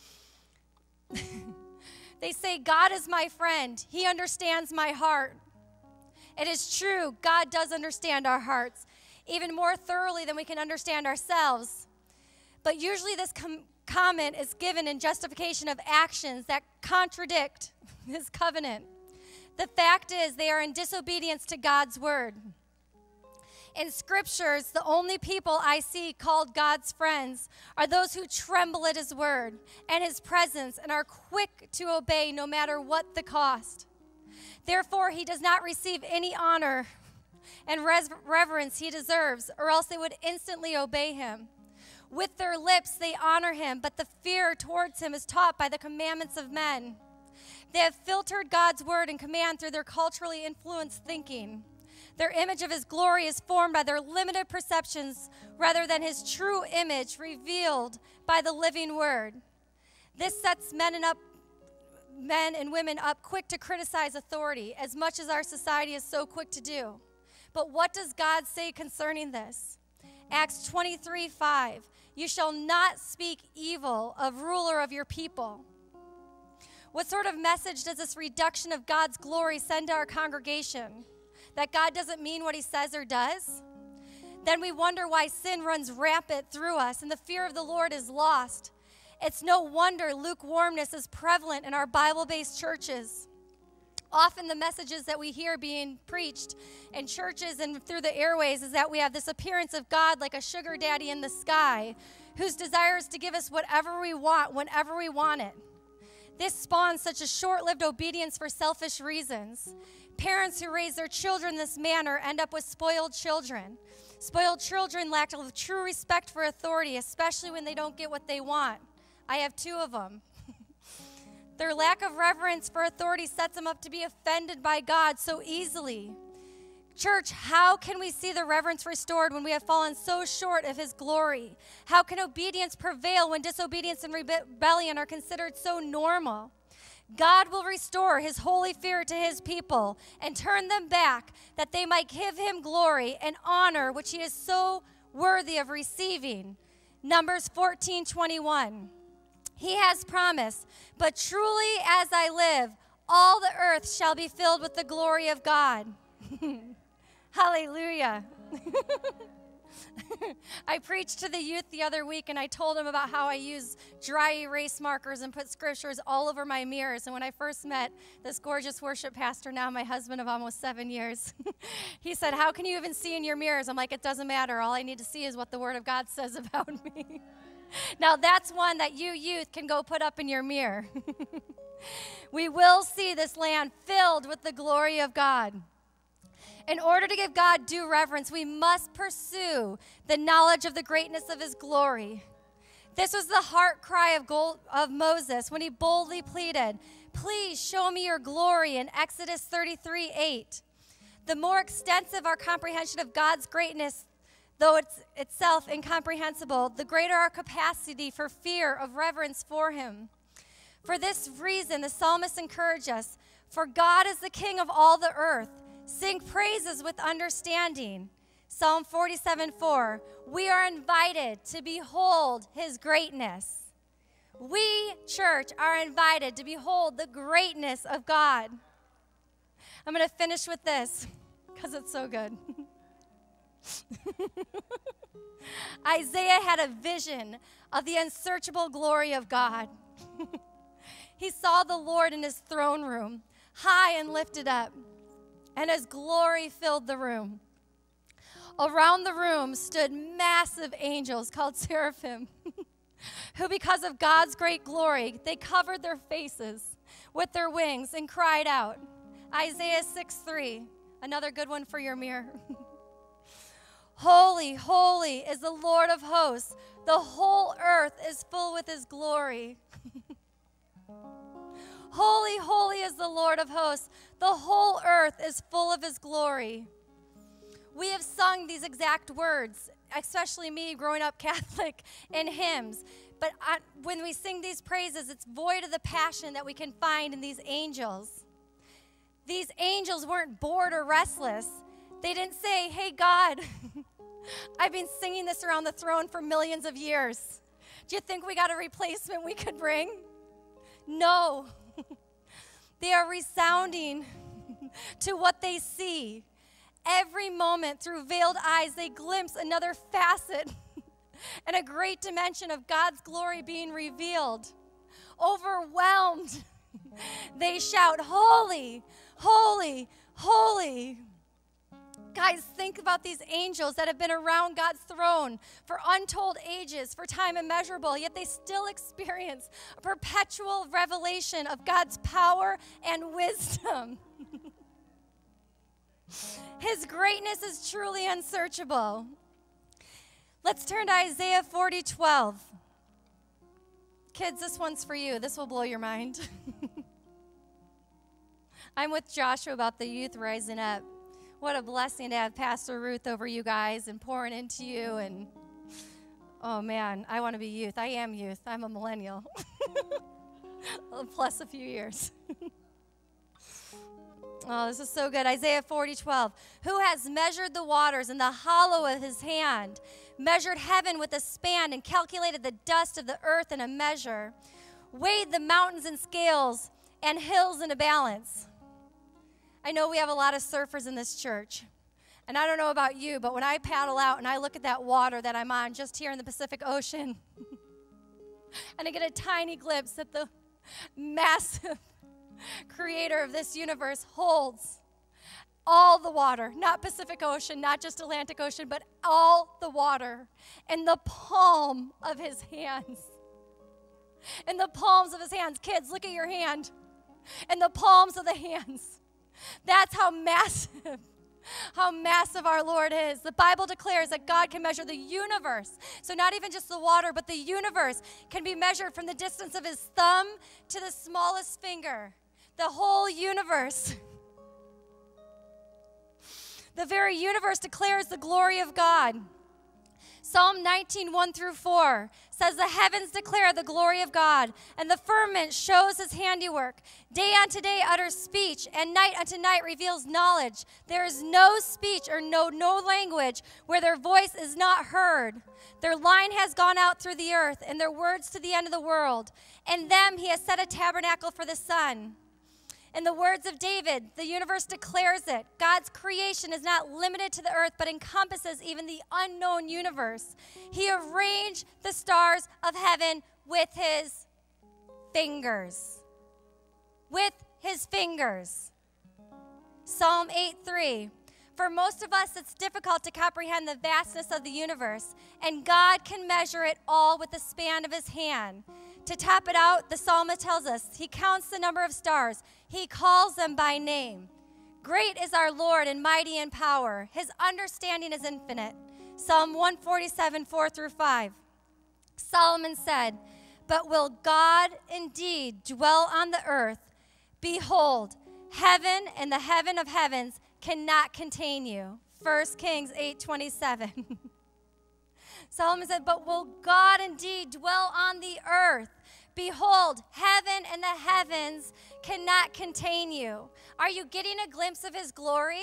They say, "God is my friend. He understands my heart." It is true, God does understand our hearts, even more thoroughly than we can understand ourselves. But usually this com- comment is given in justification of actions that contradict his covenant. The fact is they are in disobedience to God's word. In scriptures, the only people I see called God's friends are those who tremble at his word and his presence and are quick to obey no matter what the cost. Therefore, he does not receive any honor and res- reverence he deserves, or else they would instantly obey him. With their lips they honor him, but the fear towards him is taught by the commandments of men. They have filtered God's word and command through their culturally influenced thinking. Their image of his glory is formed by their limited perceptions rather than his true image revealed by the living word. This sets men and up men and women up quick to criticize authority, as much as our society is so quick to do. But what does God say concerning this? Acts twenty-three five, you shall not speak evil of ruler of your people. What sort of message does this reduction of God's glory send to our congregation? That God doesn't mean what he says or does? Then we wonder why sin runs rampant through us and the fear of the Lord is lost. It's no wonder lukewarmness is prevalent in our Bible-based churches. Often the messages that we hear being preached in churches and through the airways is that we have this appearance of God like a sugar daddy in the sky whose desire is to give us whatever we want whenever we want it. This spawns such a short-lived obedience for selfish reasons. Parents who raise their children this manner end up with spoiled children. Spoiled children lack a true respect for authority, especially when they don't get what they want. I have two of them. Their lack of reverence for authority sets them up to be offended by God so easily. Church, how can we see the reverence restored when we have fallen so short of his glory? How can obedience prevail when disobedience and rebellion are considered so normal? God will restore his holy fear to his people and turn them back that they might give him glory and honor which he is so worthy of receiving. Numbers fourteen twenty-one. He has promised, but truly as I live, all the earth shall be filled with the glory of God. Hallelujah. I preached to the youth the other week, and I told them about how I use dry erase markers and put scriptures all over my mirrors. And when I first met this gorgeous worship pastor, now my husband of almost seven years, he said, how can you even see in your mirrors? I'm like, it doesn't matter. All I need to see is what the Word of God says about me. Now that's one that you youth can go put up in your mirror. We will see this land filled with the glory of God. In order to give God due reverence, we must pursue the knowledge of the greatness of his glory. This was the heart cry of, gold, of Moses when he boldly pleaded, please show me your glory in Exodus thirty-three eight. The more extensive our comprehension of God's greatness, though it's itself incomprehensible, the greater our capacity for fear of reverence for him. For this reason, the psalmist encouraged us, for God is the king of all the earth. Sing praises with understanding. Psalm forty-seven four. We are invited to behold his greatness. We, church, are invited to behold the greatness of God. I'm going to finish with this because it's so good. Isaiah had a vision of the unsearchable glory of God. He saw the Lord in his throne room, high and lifted up, and his glory filled the room. Around the room stood massive angels called seraphim, who because of God's great glory, they covered their faces with their wings and cried out. Isaiah six three, another good one for your mirror. Holy, holy is the Lord of hosts. The whole earth is full with his glory. Holy, holy is the Lord of hosts. The whole earth is full of his glory. We have sung these exact words, especially me growing up Catholic, in hymns. But I, when we sing these praises, it's void of the passion that we can find in these angels. These angels weren't bored or restless. They didn't say, hey, God, I've been singing this around the throne for millions of years. Do you think we got a replacement we could bring? No. They are resounding to what they see. Every moment through veiled eyes, they glimpse another facet and a great dimension of God's glory being revealed. Overwhelmed, they shout, holy, holy, holy. Guys, think about these angels that have been around God's throne for untold ages, for time immeasurable, yet they still experience a perpetual revelation of God's power and wisdom. His greatness is truly unsearchable. Let's turn to Isaiah forty twelve. Kids, this one's for you. This will blow your mind. I'm with Joshua about the youth rising up. What a blessing to have Pastor Ruth over you guys and pouring into you. And oh man, I want to be youth. I am youth. I'm a millennial. Plus a few years. Oh, this is so good. Isaiah forty twelve. Who has measured the waters in the hollow of his hand, measured heaven with a span, and calculated the dust of the earth in a measure, weighed the mountains in scales and hills in a balance? I know we have a lot of surfers in this church. And I don't know about you, but when I paddle out and I look at that water that I'm on just here in the Pacific Ocean, and I get a tiny glimpse that the massive creator of this universe holds all the water, not Pacific Ocean, not just Atlantic Ocean, but all the water in the palm of his hands. In the palms of his hands. Kids, look at your hand. In the palms of the hands. That's how massive, how massive our Lord is. The Bible declares that God can measure the universe. So not even just the water, but the universe can be measured from the distance of his thumb to the smallest finger. The whole universe. The very universe declares the glory of God. Psalm nineteen, one through four says, the heavens declare the glory of God, and the firmament shows his handiwork. Day unto day utters speech, and night unto night reveals knowledge. There is no speech or no, no language where their voice is not heard. Their line has gone out through the earth, and their words to the end of the world. In them he has set a tabernacle for the sun. In the words of David, the universe declares it. God's creation is not limited to the earth, but encompasses even the unknown universe. He arranged the stars of heaven with his fingers. With his fingers. Psalm eight three. For most of us, it's difficult to comprehend the vastness of the universe, and God can measure it all with the span of his hand. To top it out, the psalmist tells us he counts the number of stars. He calls them by name. Great is our Lord and mighty in power. His understanding is infinite. Psalm one forty-seven, four through five. Solomon said, but will God indeed dwell on the earth? Behold, heaven and the heaven of heavens cannot contain you. First Kings eight twenty-seven. Solomon said, but will God indeed dwell on the earth? Behold, heaven and the heavens cannot contain you. Are you getting a glimpse of his glory?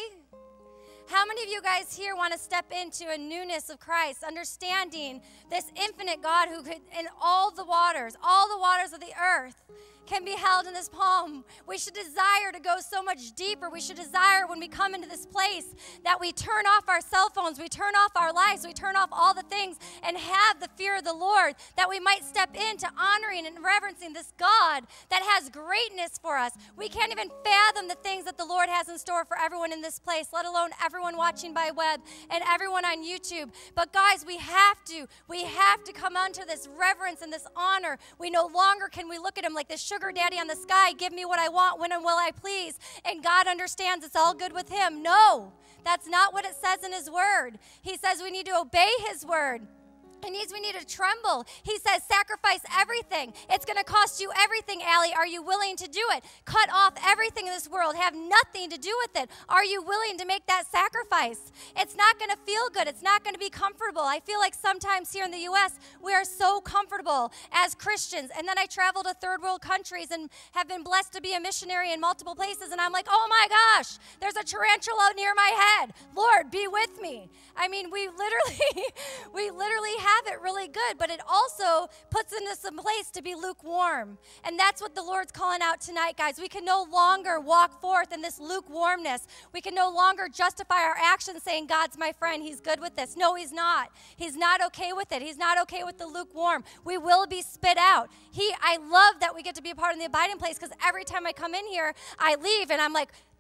How many of you guys here want to step into a newness of Christ, understanding this infinite God who could, in all the waters, all the waters of the earth, can be held in this palm? We should desire to go so much deeper. We should desire when we come into this place that we turn off our cell phones, we turn off our lives, we turn off all the things and have the fear of the Lord, that we might step into honoring and reverencing this God that has greatness for us. We can't even fathom the things that the Lord has in store for everyone in this place, let alone everyone watching by web and everyone on YouTube. But guys, we have to, we have to come unto this reverence and this honor. We no longer can we look at him like this sugar daddy on the sky, give me what I want, when and will I please, and God understands it's all good with him. No, that's not what it says in his word. He says we need to obey his word. It means we need to tremble. He says, sacrifice everything. It's going to cost you everything, Allie. Are you willing to do it? Cut off everything in this world. Have nothing to do with it. Are you willing to make that sacrifice? It's not going to feel good. It's not going to be comfortable. I feel like sometimes here in the U S, we are so comfortable as Christians. And then I travel to third world countries and have been blessed to be a missionary in multiple places. And I'm like, oh my gosh, there's a tarantula near my head. Lord, be with me. I mean, we literally, we literally have it really good, but it also puts us in some place to be lukewarm. And that's what the Lord's calling out tonight, guys. We can no longer walk forth in this lukewarmness. We can no longer justify our actions saying, God's my friend, he's good with this. No, he's not. He's not okay with it. He's not okay with the lukewarm. We will be spit out. He, I love that we get to be a part of the abiding place, because every time I come in here, I leave and I'm like,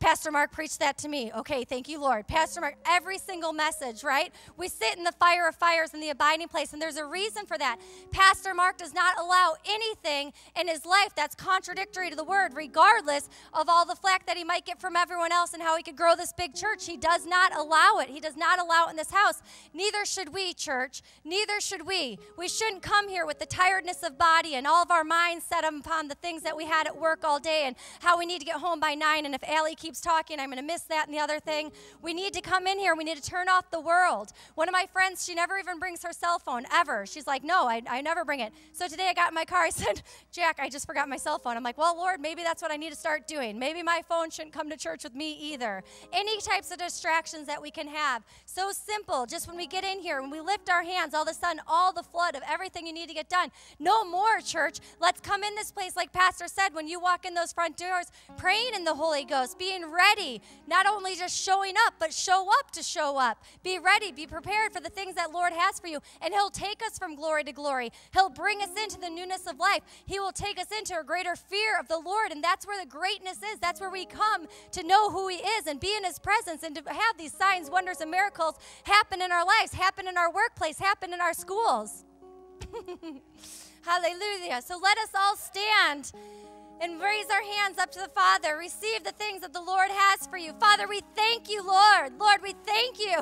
Pastor Mark preached that to me. Okay, thank you, Lord. Pastor Mark, every single message, right? We sit in the fire of fires in the abiding place, and there's a reason for that. Pastor Mark does not allow anything in his life that's contradictory to the word, regardless of all the flack that he might get from everyone else and how he could grow this big church. He does not allow it. He does not allow it in this house. Neither should we, church. Neither should we. We shouldn't come here with the tiredness of body and all of our minds set upon the things that we had at work all day and how we need to get home by nine, and if Allie keeps talking, I'm going to miss that and the other thing. We need to come in here. We need to turn off the world. One of my friends, she never even brings her cell phone, ever. She's like, no, I, I never bring it. So today I got in my car. I said, Jack, I just forgot my cell phone. I'm like, well, Lord, maybe that's what I need to start doing. Maybe my phone shouldn't come to church with me either. Any types of distractions that we can have. So simple. Just when we get in here, when we lift our hands, all of a sudden, all the flood of everything you need to get done. No more, church. Let's come in this place, like Pastor said, when you walk in those front doors, praying in the Holy Ghost, being ready, not only just showing up, but show up to show up. Be ready, be prepared for the things that Lord has for you, and he'll take us from glory to glory. He'll bring us into the newness of life. He will take us into a greater fear of the Lord, and that's where the greatness is. That's where we come to know who he is and be in his presence and to have these signs, wonders, and miracles happen in our lives, happen in our workplace, happen in our schools. Hallelujah. So let us all stand and raise our hands up to the Father. Receive the things that the Lord has for you. Father, we thank you, Lord. Lord, we thank you.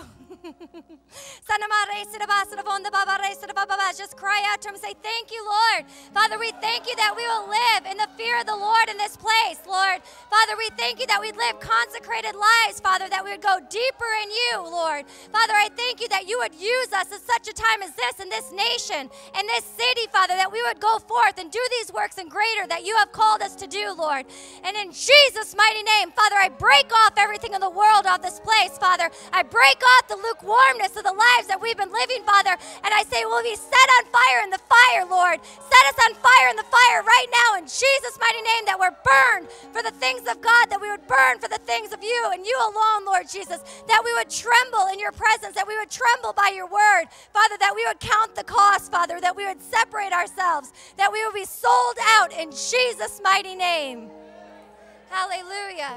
Just cry out to him and say, thank you, Lord. Father, we thank you that we will live in the fear of the Lord in this place, Lord. Father, we thank you that we'd live consecrated lives, Father, that we would go deeper in you, Lord. Father, I thank you that you would use us at such a time as this in this nation, in this city, Father, that we would go forth and do these works and greater that you have called us to do, Lord. And in Jesus' mighty name, Father, I break off everything in the world off this place, Father. I break off the lukewarmness of the lives that we've been living, Father, and I say we'll be set on fire in the fire, Lord. Set us on fire in the fire right now in Jesus' mighty name, that we're burned for the things of God, that we would burn for the things of you and you alone, Lord Jesus, that we would tremble in your presence, that we would tremble by your word, Father, that we would count the cost, Father, that we would separate ourselves, that we would be sold out in Jesus' mighty name. Hallelujah.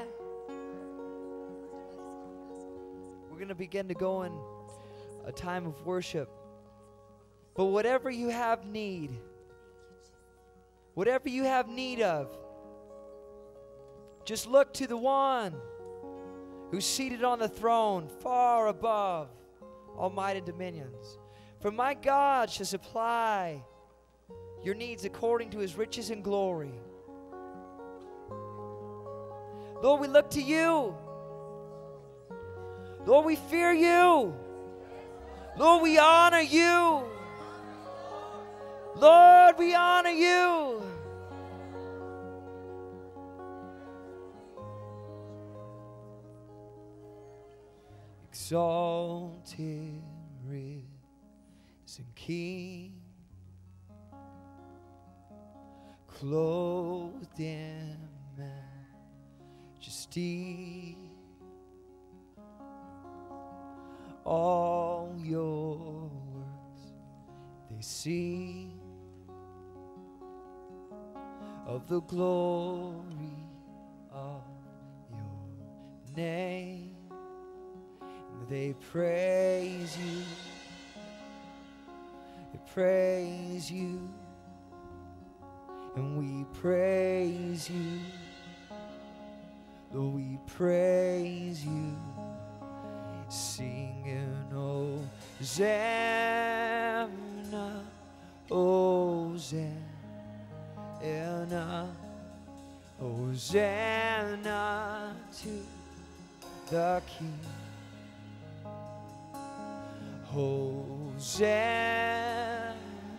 We're going to begin to go in a time of worship. But whatever you have need, whatever you have need of, just look to the one who's seated on the throne far above all might and dominions. For my God shall supply your needs according to his riches and glory. Lord, we look to you. Lord, we fear you. Lord, we honor you. Lord, we honor you. Exalted, risen King, clothed in majesty, all your works they see of the glory of your name. They praise you, they praise you, and we praise you, Lord, we praise you, singing, Hosanna, Hosanna, Hosanna to the King. Hosanna,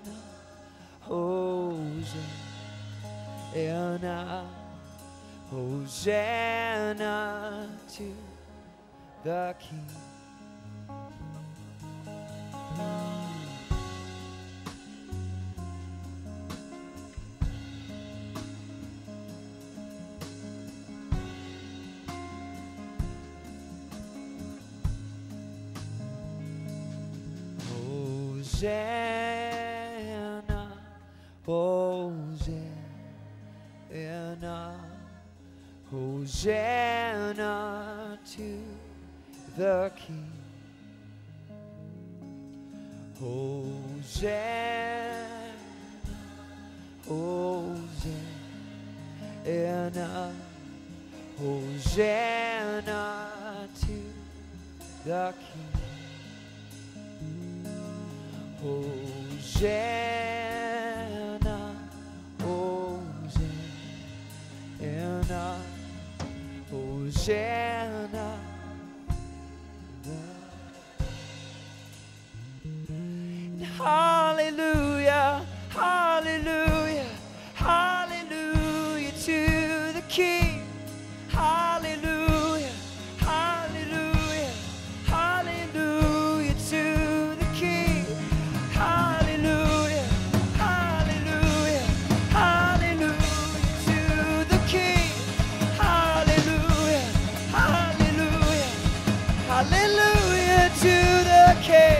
Hosanna, Hosanna to the King. Hosanna, Hosanna, Hosanna to the King. Hosanna, Hosanna, Hosanna to the King. Hosanna, Hosanna, Hosanna. Hallelujah, hallelujah, hallelujah to the King. Hallelujah, hallelujah, hallelujah to the King. Hallelujah, hallelujah, hallelujah to the King. Hallelujah, hallelujah, hallelujah to the King.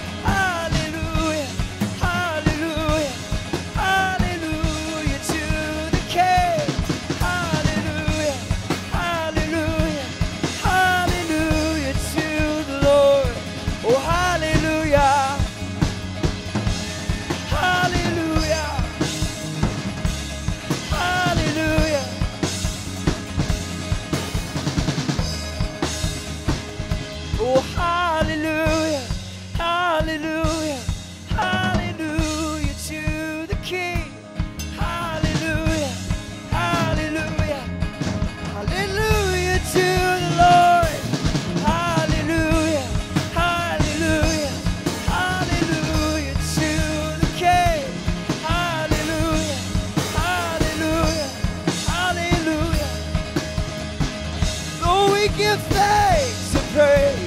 Oh, hallelujah, hallelujah, hallelujah to the King. Hallelujah, hallelujah, hallelujah to the Lord. Hallelujah, hallelujah, hallelujah to the King. Hallelujah, hallelujah, hallelujah. Lord, we give thanks and praise.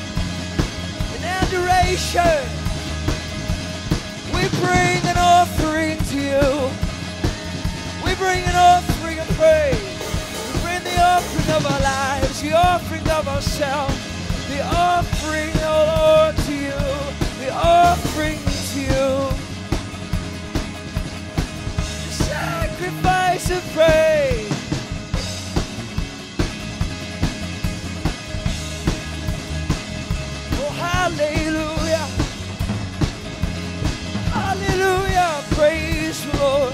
Adoration. We bring an offering to you. We bring an offering of praise. We bring the offering of our lives, the offering of ourselves, the offering, oh Lord, to you, the offering to you. The sacrifice of praise. Hallelujah, hallelujah, praise the Lord.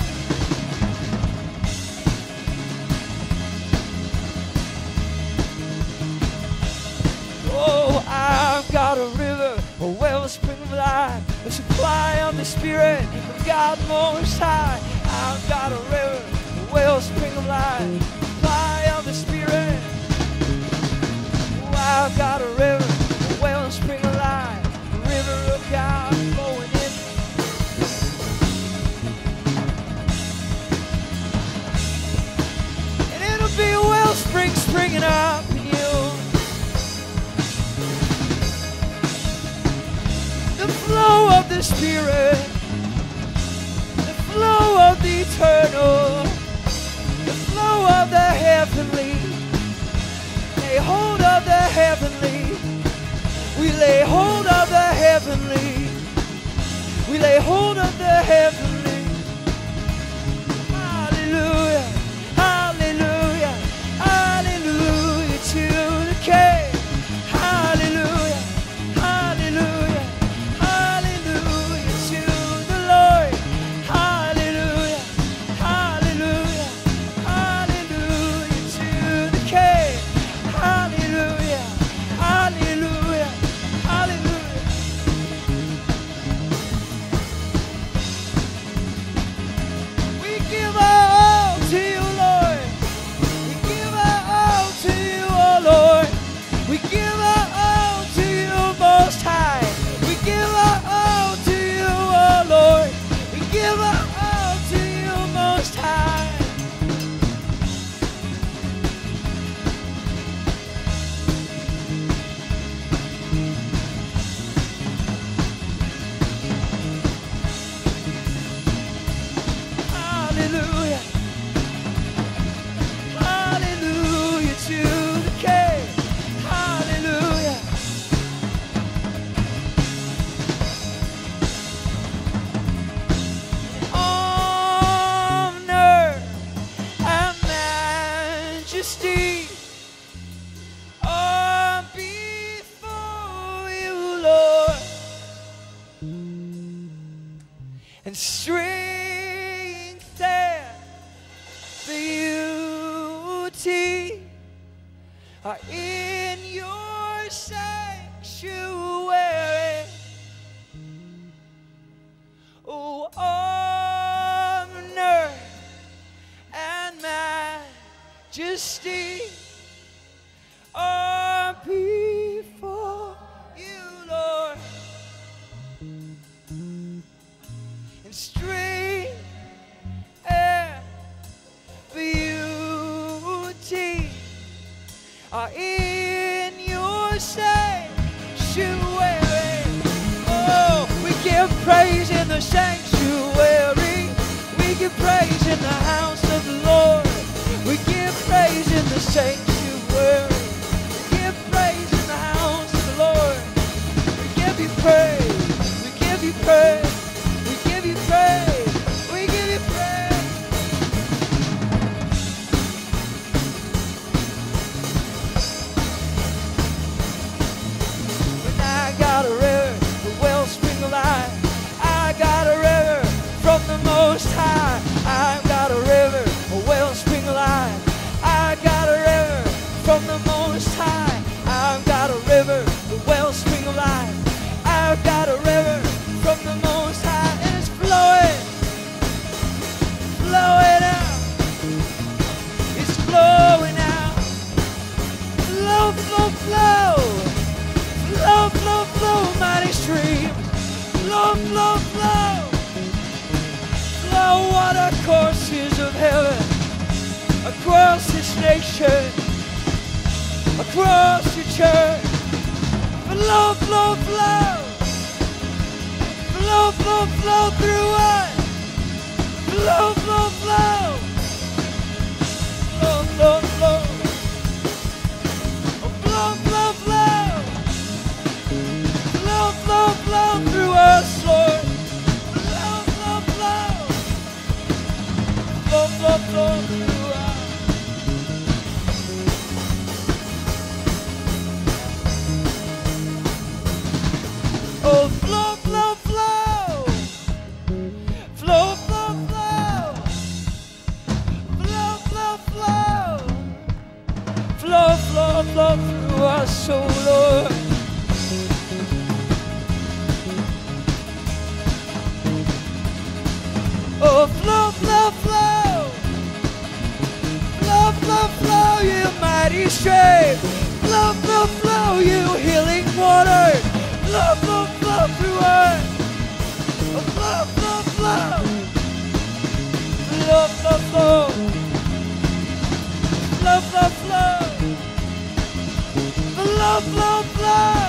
Oh, I've got a river, a wellspring of life, a supply of the Spirit of God Most High. I've got a river, a wellspring of life, a supply of the Spirit. Oh, I've got a river, wellspring of life, the river of God flowing in. And it'll be a wellspring springing up in you. The flow of the Spirit, the flow of the eternal, the flow of the heavenly. Lay hold of the heavenly. We lay hold of the heavenly. We lay hold of the heavenly. Hallelujah, hallelujah, hallelujah to the King. Hallelujah, hallelujah, hallelujah to the Lord. Hallelujah, hallelujah, hallelujah to the King. Hallelujah, hallelujah. Hallelujah. majesty are before you, Lord, and strength and beauty are in your sanctuary. Oh, honor and majesty are before you, Lord, and strength and beauty are in your sanctuary. Oh, we give praise in the sanctuary. We give praise in the house of the Lord. We give praise in the sanctuary. We give praise in the house of the Lord. We give you praise. We give you praise. We give you praise. We give you praise. When I got a river, the wellspring of life. I got a river from the Most High. I've got a river, a wellspring of life. I got a river from the Most High. I've got a river, the wellspring of life. I've got a river from the Most High, and it's flowing, flowing out. It's flowing out. Flow, flow, flow. Flow, flow, flow, mighty stream. Flow, flow, flow. Flow water courses of heaven across this nation, across your church. Flow, flow, flow. Flow, flow, flow through us. Flow, flow, flow. Flow, flow, flow. Flow, flow, flow. Flow, flow, flow through us, Lord. Flow, flow, flow. Flow, flow, flow through us. Oh, flow, flow, flow. Flow, flow, flow. Flow, flow, flow. Flow, flow, flow through us, oh Lord. Oh, flow, flow, flow. Flow, flow, flow, you mighty stream. Flow, flow, flow, you healing water. Flow, flow, flow through us. Oh, flow, flow, flow. Flow, flow, flow. Flow, flow, flow. Flow, flow, flow.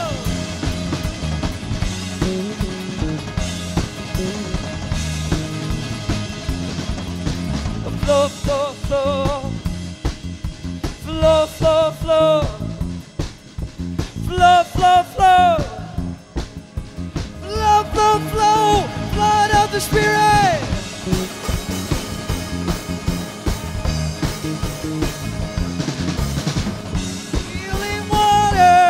Flow, flow, flow. Flow, flow, flow. Flow, flow, flow. Flow, flow, flow. Blood of the Spirit. Healing water.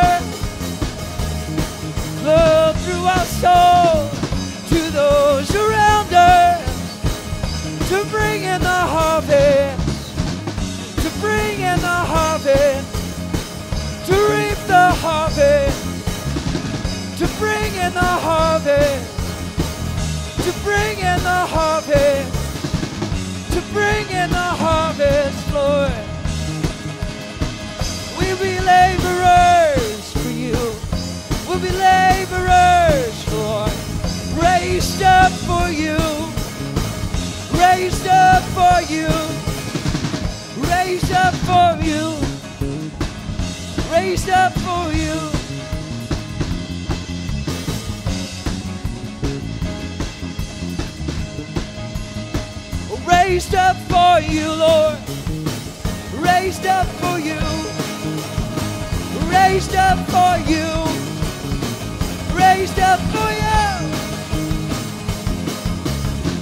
Flow through our soul to those around us. To bring in the harvest, to bring in the harvest, to reap the harvest, to bring in the harvest, to bring in the harvest, to bring in the harvest, Lord. We'll be laborers for you. We'll be laborers, Lord, raised up for you. Raised up for you, raised up for you, raised up for you. Raised up for you, Lord, raised up for you, raised up for you, raised up for you.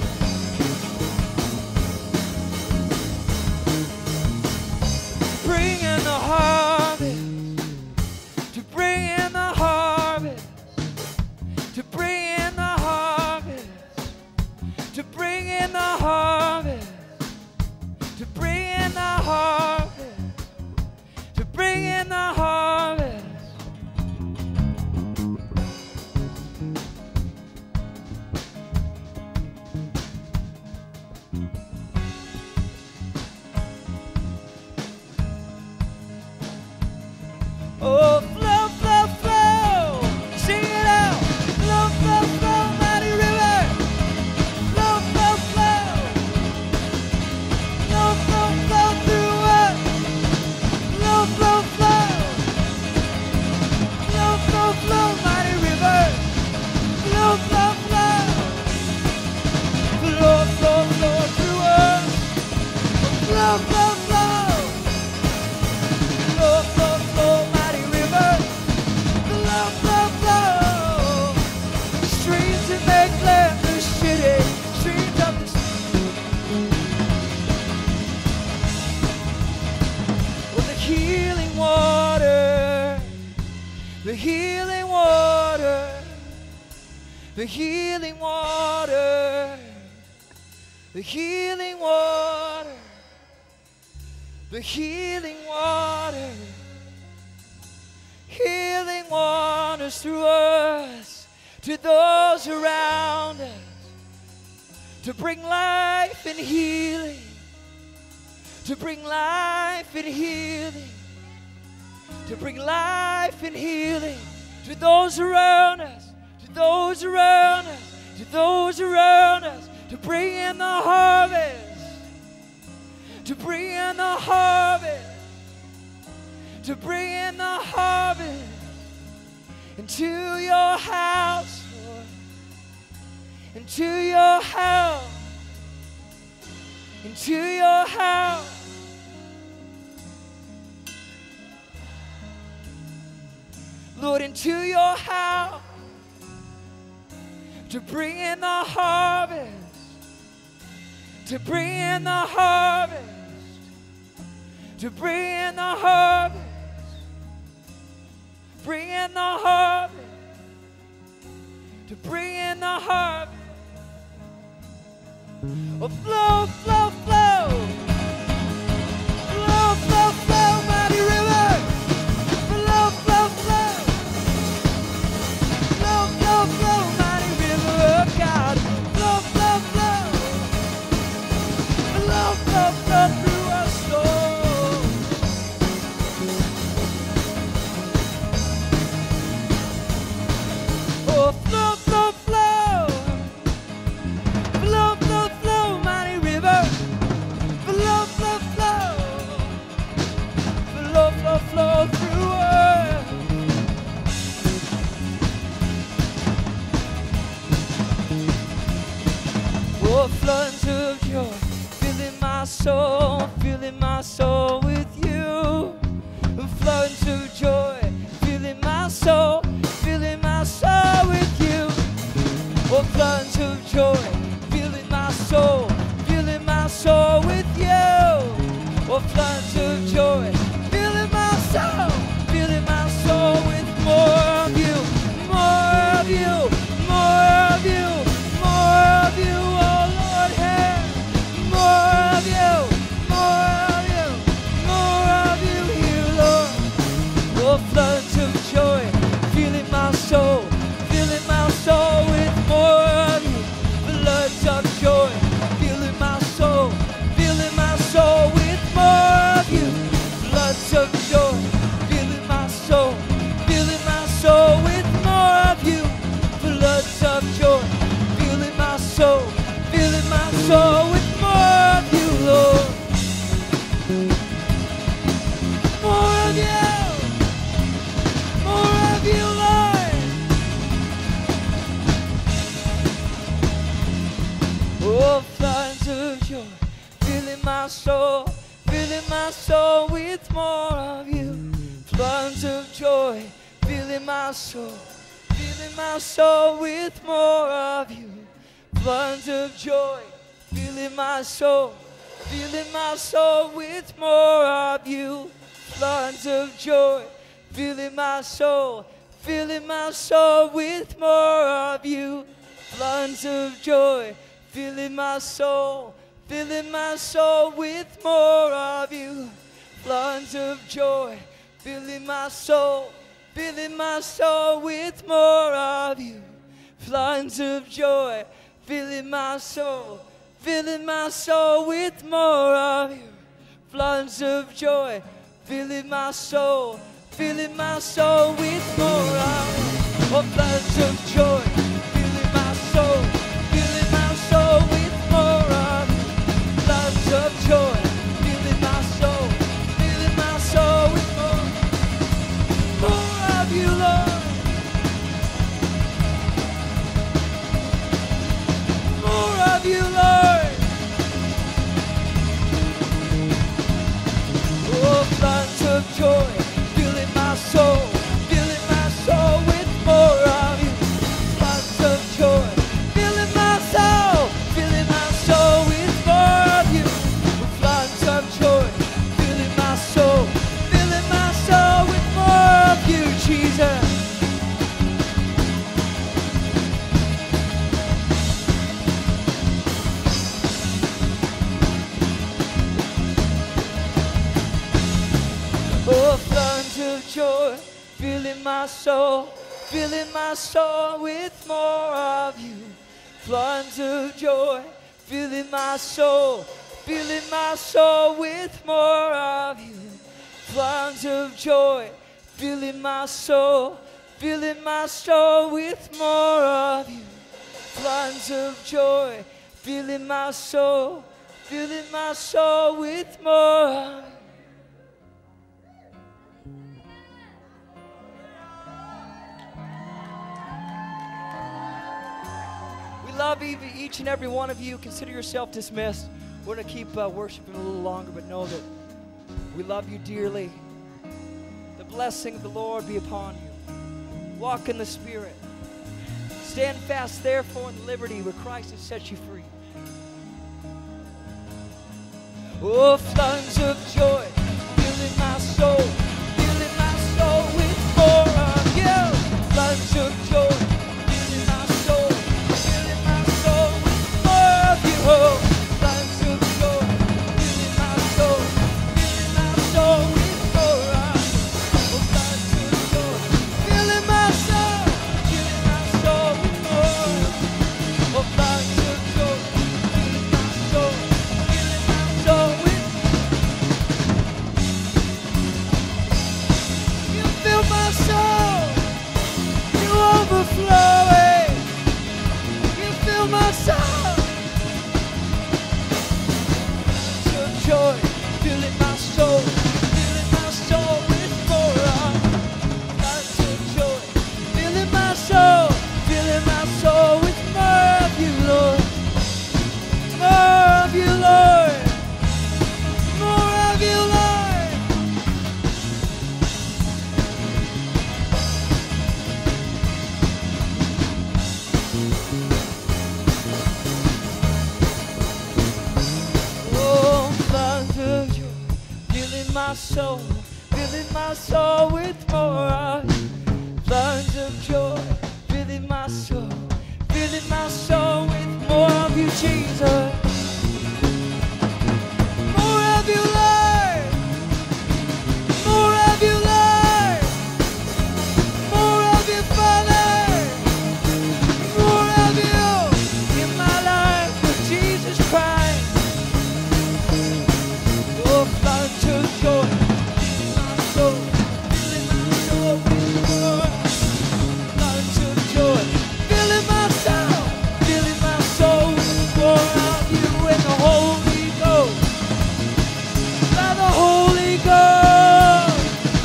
Bring Flow, flow, flow. Flow, flow, flow, mighty river. Flow, flow, flow. Streams that make land the city. Streams of the well, the healing water. The healing water. The healing water. The healing water. The healing water. Healing waters through us to those around us, to bring life and healing, to bring life and healing, to bring life and healing to those around us, to those around us, to those around us, to bring in the harvest, to bring in the harvest, to bring in the harvest into your house, Lord, into your house, into your house. Lord, into your house, to bring in the harvest, to bring in the harvest, to bring in the harvest, bring in the harvest, to bring in the harvest. Oh, flow, flow, flow, flow, flow, flow, mighty river, flow, flow, flow, flow, flow, flow, mighty river of God, flow, flow, flow, flow, flow, flow through our soul. Oh, flow, flow, flow, flow, flow, flow, mighty river, flow, flow, flow, flow, flow, flow through us. Oh, floods of joy, filling my soul, filling my soul with you. Floods of joy, filling my soul, filling my soul with you. Oh, floods of joy, filling my soul, filling my soul with you. Oh, floods of joy, filling my soul, filling my soul with more of you, more of you, more of you, more of you. Oh, Lord, have more of you, more of you, more of you here, Lord. Oh, floods of joy, filling my soul, filling my soul with more of you. Floods of joy, filling my soul, filling my soul with more of you. Floods of joy, filling my soul, filling my soul with more of you. Floods of joy, filling my soul, filling my soul with more of you, Lord. More of you. More of you, Lord. Oh, floods of joy, filling my soul, filling my soul with more of you. Floods of joy, filling my soul, filling my soul with more of you. Floods of joy, filling my soul, filling my soul with more of you. Floods of joy, filling my soul, filling my soul with more of you. Floods of joy, filling my soul, filling my soul with more of you. Floods of joy, filling my soul, filling my soul with more of you. Floods of joy, filling my soul, filling my soul with more of you. Floods of joy, filling my soul, filling my soul with more of you. Oh, floods of joy, filling my soul, filling my soul with more of you. Floods of joy, filling my soul, filling my soul with more, more of you, Lord. More of you, Lord. joy filling my soul, filling my soul with more of you. Floods of joy filling my soul, filling my soul with more of you. Floods of joy filling my soul, filling my soul with more of you. Floods of joy filling my soul, filling my soul with more of you. We love each and every one of you. Consider yourself dismissed. We're going to keep uh, worshiping a little longer, but know that we love you dearly. The blessing of the Lord be upon you. Walk in the Spirit. Stand fast, therefore, in the liberty where Christ has set you free. Oh, floods of joy filling my soul, filling my soul with more of you. Floods of joy filling my soul, filling my soul with more of you. Oh, floods of joy filling my soul, filling my soul with more of you. Oh, floods of joy filling my soul, filling my soul with more of you. Oh, floods of joy filling my soul, filling my soul with you. Fill my soul, you overflowing. You fill my soul. Your joy filling my soul, filling my soul with more of. Lots of joy filling my soul, filling my soul with more of you, Lord. More of you, Lord. More of you, Lord. Oh, floods of joy filling my soul, filling my soul with more of you. Floods of joy filling my soul, filling my soul with more of you, Jesus. More of you, Lord. More of you, Lord. More of you, Father. More of you in my life with Jesus Christ. Oh, floods of joy filling my soul, filling my soul with more. Floods of joy filling my soul, filling my soul with more of you and the Holy Ghost. By the Holy Ghost.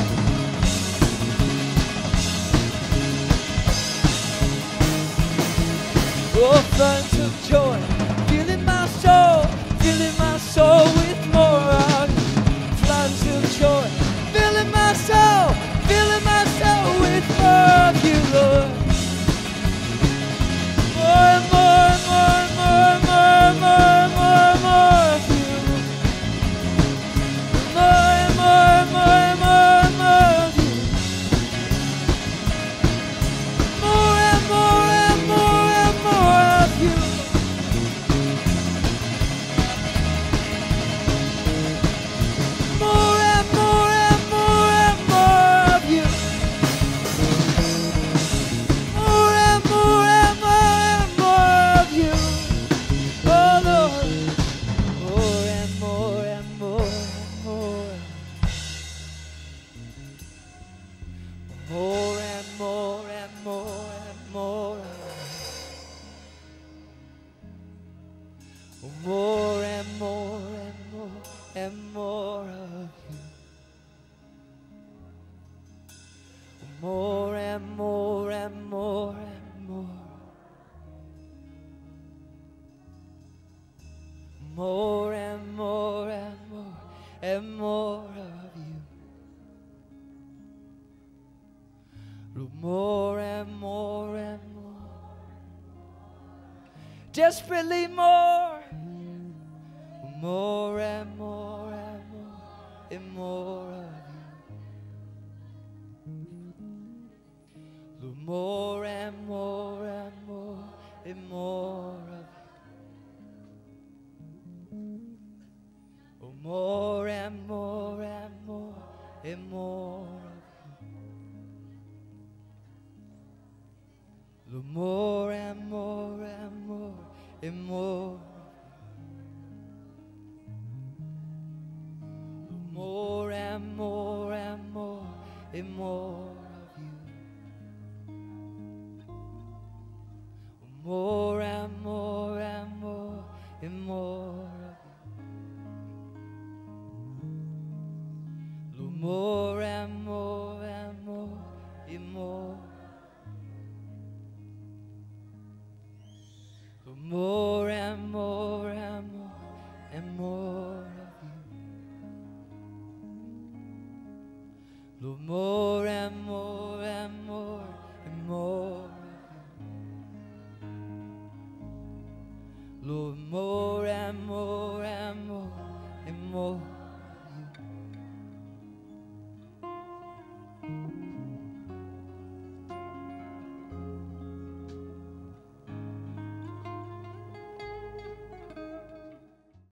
Oh, floods of joy filling my soul, filling my soul with more of you. Floods of joy filling my soul, filling my soul with more of you, Lord. More and more and more and more and more and more and more and more of you. More and more and more and more and more of you. More and more and more and more of you. More and more and more and more of you. More and more and more and more of you. Oh Lord. More and more and more and more. More and more and more and more. More and more and more and more of you. More and more and more and more. More and more and more and more of you. More and more and more. Desperately more. More and more and more and more of you. More and more and more and more of you. More and more and more and more of you. Lord, more and more and more and more. More and more and more and more of you. More and more and more and more of you. Lord, more and more and more and more. Lord, more and more.